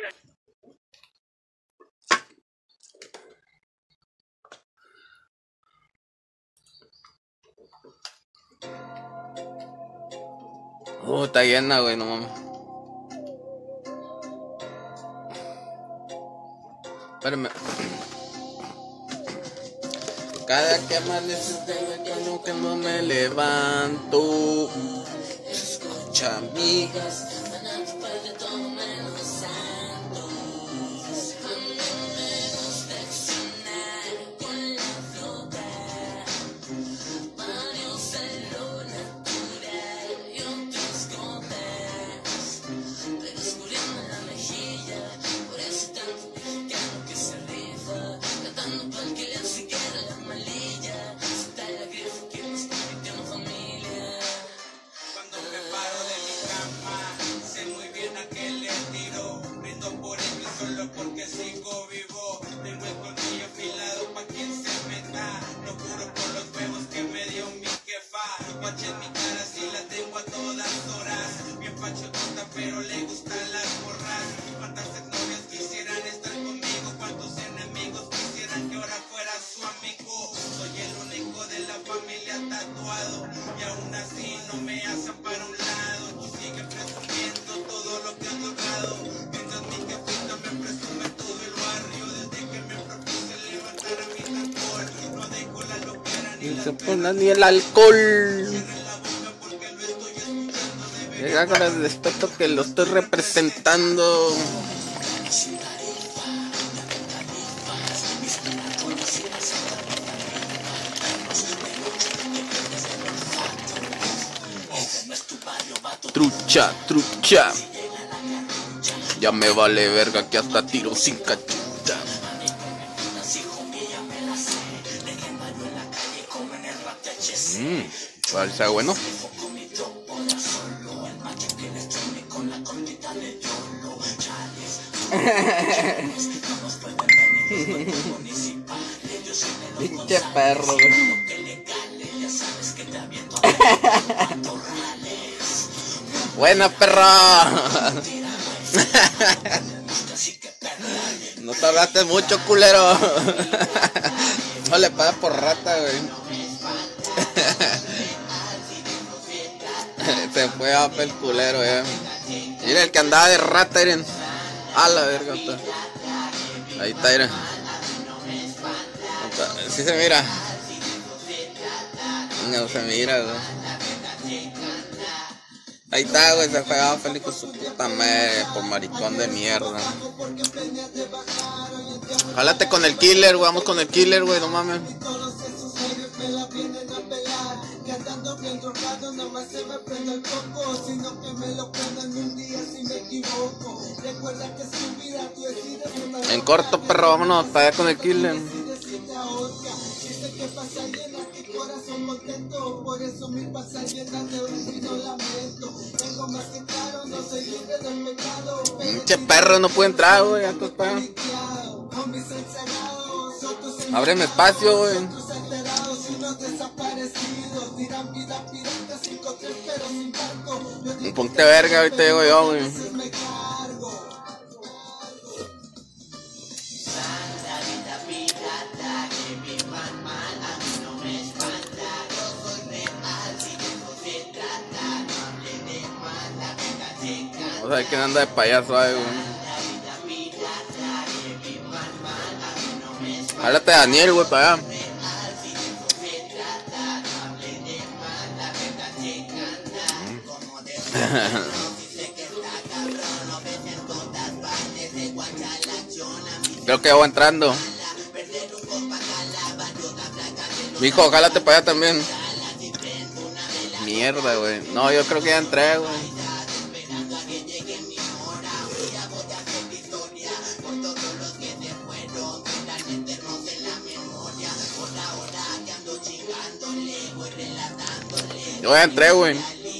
Está llena, güey, no mames. Espérame. Cada que amanece tengo que no me levanto. Escucha, amigas. Porque sigo vivo, tengo el colmillo afilado pa' quien se meta. No juro por los huevos que me dio mi jefa. Guache en mi cara si la tengo a todas horas. Bien pachotota pero le gustan las morras. Cuántas exnovias quisieran estar conmigo, cuántos enemigos quisieran que ahora fuera su amigo. Soy el único de la familia tatuado y aún así no me hacen para un lado. Tú sigues presumiendo todo lo que has logrado, mientras mi jefita me presume todo el barrio. Desde que me propuse levantar a mi tambor, no dejo la loquera ni la pena ni el alcohol. Llega con el respeto que lo estoy representando. Trucha, trucha. Ya me vale verga que hasta tiro sin cachucha. Parece bueno. Pinche perro. Buena, perra. No tardaste mucho, culero. No le pagas por rata, güey. Se fue a el culero, Mira el que andaba de rata, miren. A la verga, está. Ahí está, miren. Sí se mira. No se mira, güey. Ahí está, güey, se ha pegado feliz con su puta madre por maricón de mierda. Jálate con el killer, güey, vamos con el killer, güey, no mames. En corto, perro, vámonos para allá con el killer. Pinche perro, no puede entrar, güey. Ábreme espacio, güey. Ponte verga, ahorita llego yo, güey. O sea, ¿quién anda de payaso ahí, güey? Háblate a Daniel, güey, para allá. Creo que ya voy entrando. Mijo, jálate para allá también. Mierda, güey. No, yo creo que ya entré, güey. Yo ya entré, güey.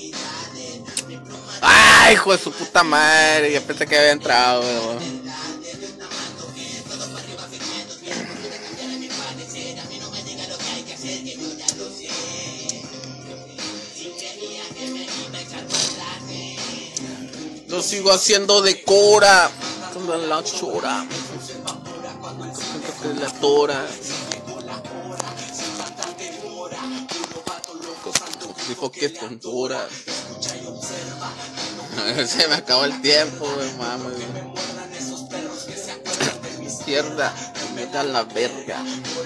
¡Ay, hijo de su puta madre! Yo pensé que había entrado, güey. Lo sigo haciendo de cora. Con la chora. Con la tora. Dijo que es tontura. Se me acabó el tiempo, güey, mami. Izquierda, me da la verga.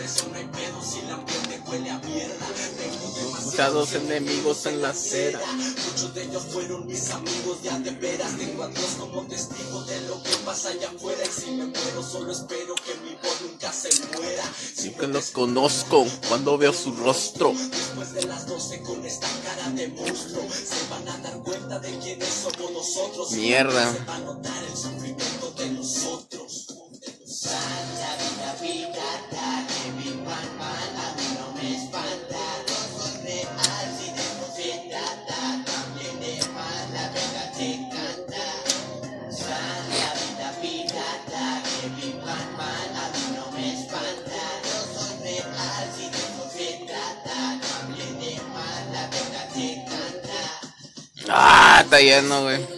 Ya 2 enemigos en la acera. Muchos de ellos fueron mis amigos ya de veras. Tengo a Dios como testigo de lo que pasa allá afuera. Y si me muero, solo espero que mi voz nunca se muera. Siempre los conozco cuando veo su rostro. Después de las 12 con esta cara de monstruo, se van a dar cuenta de quiénes somos nosotros. Mierda. Se va a notar el sufrimiento de nosotros. La vida, vida, que vivan mal, a mí no me espanta. No soy real, si de eso se trata. También de mal, la verdad te canta. La vida, vida, que vivan mal, a mí no me espanta. No soy real, si de eso se trata. También de mal, la verdad te canta. Ah, está lleno, güey.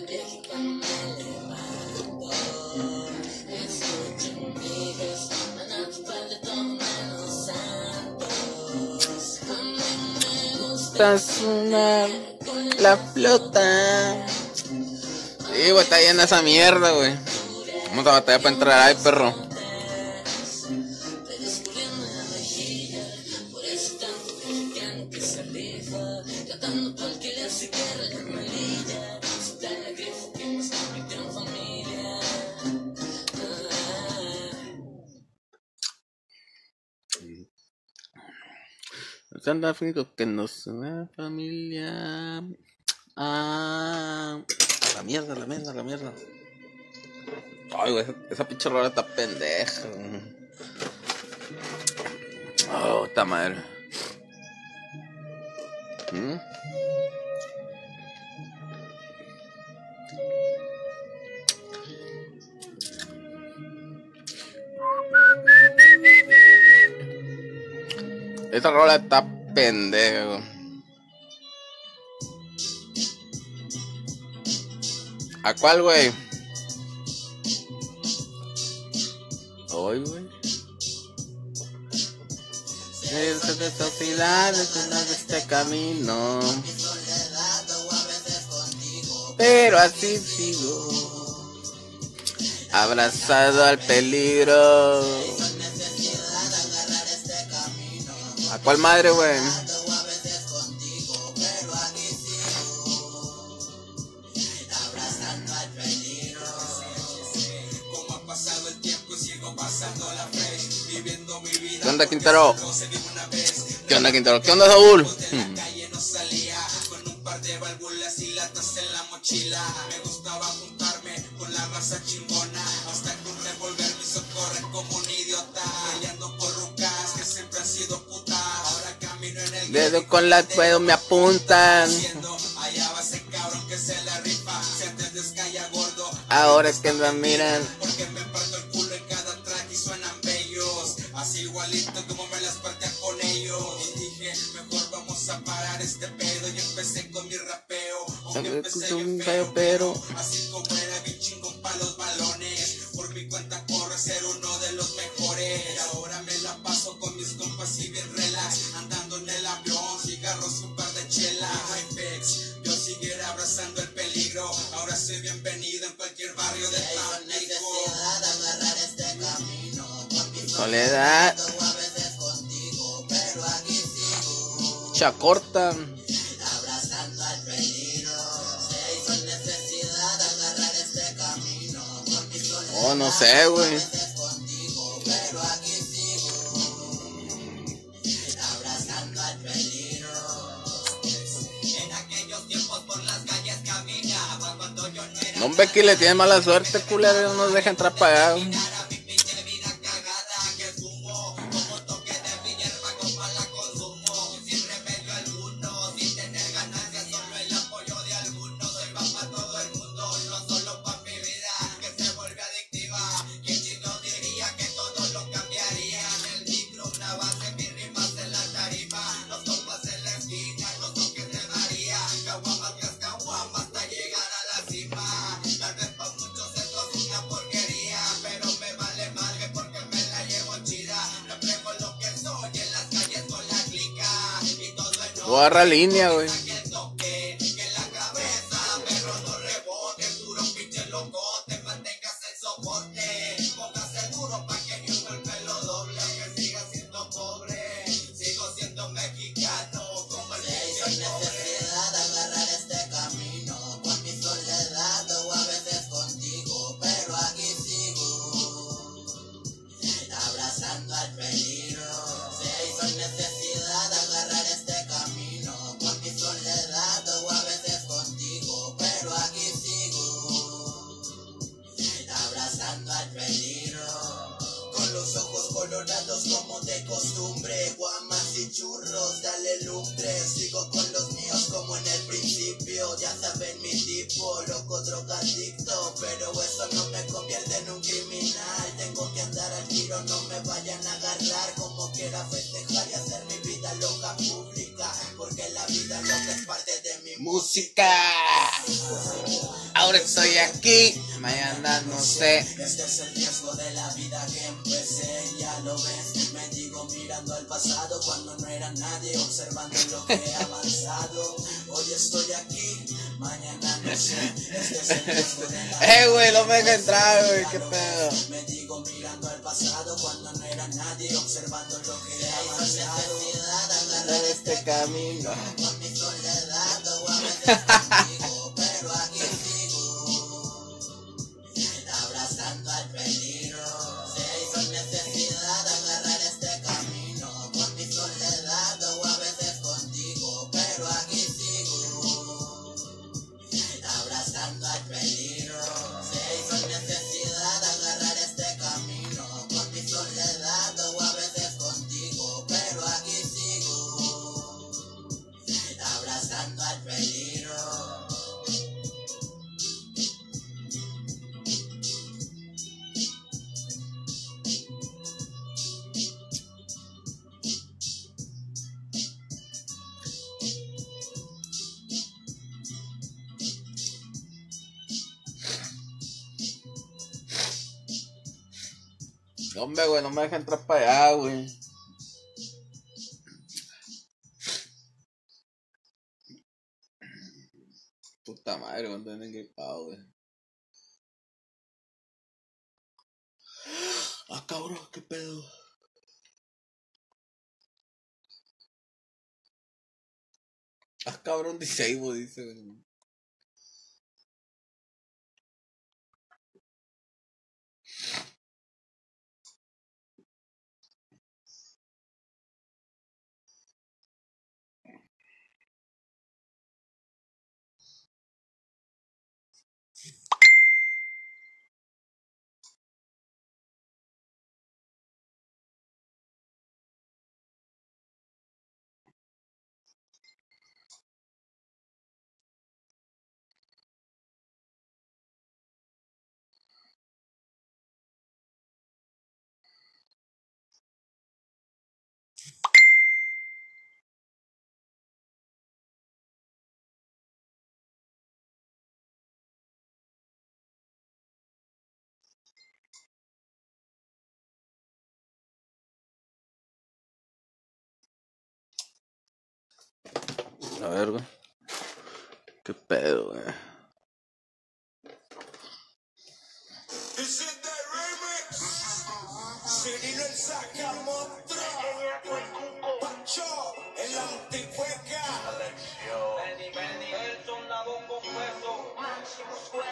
Sonar la flota. Sí, güey, está llena esa mierda, güey. Vamos a batallar para entrar ahí, perro. Anda fingiendo que no es una familia. Ah, la mierda, la mierda, la mierda. Ay, güey, esa pinche rola está pendeja. Oh, está madre. Esa rola está pendejo. ¿A cuál, güey? Hoy, güey. Esas sociedades de este camino. Pero así sigo. Abrazado al peligro. cuál madre, güey? ¿Qué onda, Quintero? ¿Qué onda, Quintero? ¿Qué onda, Saúl? De válvulas y latas en la mochila. Me gustaba juntarme con la raza chingona, hasta que un revólver me hizo correr como un idiota, peleando por rucas que siempre han sido putas. Ahora camino en el dedo con la pedo me apuntan. Allá va ese cabrón que se la rifa, si antes descaya gordo, ahora es que me miran. porque me parto el culo en cada track y suenan bellos, así igualito como me las partía con ellos. Y dije, mejor vamos a parar este pedo, y empecé con mi rapeo, aunque empecé bien feo, pero así como era bien chingón pa' los balones, por mi cuenta corre ser uno de los mejores. Y ahora me la paso con mis compas y bien relax, andando en el avión, cigarros, un par de chela, Hypex, yo siguiera abrazando el peligro, ahora soy bienvenido en cualquier barrio de Tampico. Agarrar este camino, con mi Soledad, a veces contigo, pero aquí sigo. Chacorta. Abrazando al peligro, se hizo necesidad agarrar este camino, con mi soledad. Oh, no sé, güey. Veces contigo, pero aquí sigo. Abrazando al peligro. En aquellos tiempos por las calles caminaba cuando yo no era. No, Becky le tiene mala suerte, culero. No nos deja entrar para allá. mi pinche vida cagada que fumo, como toque de mi hierba con mala consumo, sin remedio alguno, sin tener ganancias, solo el apoyo de algunos. Soy va pa' todo el mundo, no solo pa' mi vida, que se vuelve adictiva. Quien chino diría que todo lo cambiaría. En el micro una base, mis rimas en la tarima, los compas en la esquina, los toques de María, caguamas tras caguamas hasta llegar a la cima. Tal vez pa' muchos esto es una porquería, pero me vale madre porque me la llevo chida. Reflejo lo que soy en las calles con la clica, y todo en Agarra línea, güey. que toque, que la cabeza, pero no rebote, duro pinche locote, mantengas el soporte, póngase duro pa' que ni un golpe lo doble, que siga siendo pobre, sigo siendo mexicano, como el pinche necesidad agarrar este camino, con mi soledad o a veces contigo, pero aquí sigo, abrazando al peligro, se hizo necesidad agarrar este camino, con mi soledad o a veces contigo, pero aquí sigo, abrazando al peligro, con los ojos colorados como de costumbre, guamas y churros, dale lumbre, sigo con los míos como en el principio, ya saben mi tipo, loco drogadicto, pero eso no me convierte en un criminal, tengo que andar al tiro, no me vayan a agarrar, como quiera festejar y hacer mi vida loca pública, porque la vida loca es parte de mi Música. Ahora estoy aquí, mañana no sé. Este es el riesgo de la vida que empecé, ya lo ves, me digo mirando al pasado cuando no era nadie, observando lo que he avanzado, hoy estoy aquí, mañana no sé, este es el riesgo de la vida. Güey, no me deja entrar, güey, qué pedo. Me digo mirando al pasado cuando no era nadie, observando lo que he avanzado, agarrar Este camino. con mi soledad o a veces contigo, pero aquí sigo, abrazando al peligro, se hizo necesidad agarrar este camino, con mi soledad o a veces contigo, pero aquí sigo, abrazando al peligro, se hizo necesidad agarrar este camino, con mi soledad o a veces contigo, pero aquí sigo, abrazando al peligro. Hombre, güey, no me deja entrar para allá, güey. Puta madre, cuando ando engripado, güey. Ah, cabrón, qué pedo. Ah, cabrón, disable, dice. A ver, güey. ¿Qué pedo, güey? Cirilo el sacamostro, Pacho, el antifueca, el soldado confeso, Máximo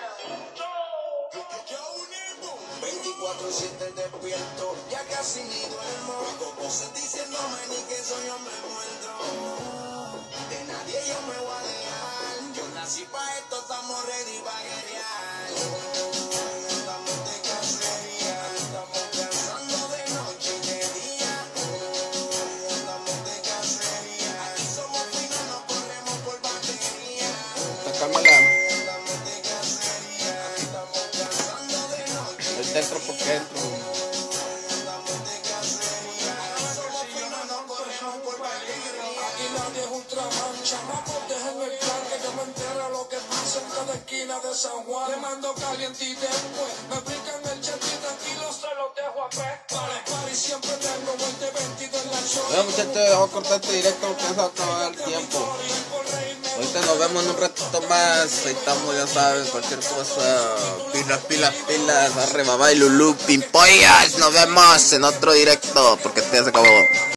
yo unimos 24/7 despierto, ya casi ni duermo, voces diciéndome ni que soy hombre muerto, de nadie yo me voy a dejar, yo nací pa' esto, estamos ready pa' guerrear, estamos de cacería, estamos cazando de noche y de día, estamos de cacería, aquí somos finos, no corremos por batería, Sácamela. estamos de cacería, estamos cazando de noche y El de dentro día. porque entro. Estamos de cacería, somos finos, no corremos por batería. Aquí nadie es ultraman, chamacos, dejen el plan, que yo me entero lo que pasa en cada esquina de San Juan. Le mando caliente y después me brincan el chat y tranquilo se los dejo a pez. Para el party siempre tengo 20-22 en la show. Bueno, muchachos, vamos a cortar este directo porque se va a acabar el tiempo. Ahorita nos vemos en un ratito más. Ahí estamos, ya saben, cualquier cosa. Pilas, pilas, pilas. Arre, mamá y Lulú, pimpollas. Nos vemos en otro directo porque este ya se acabó.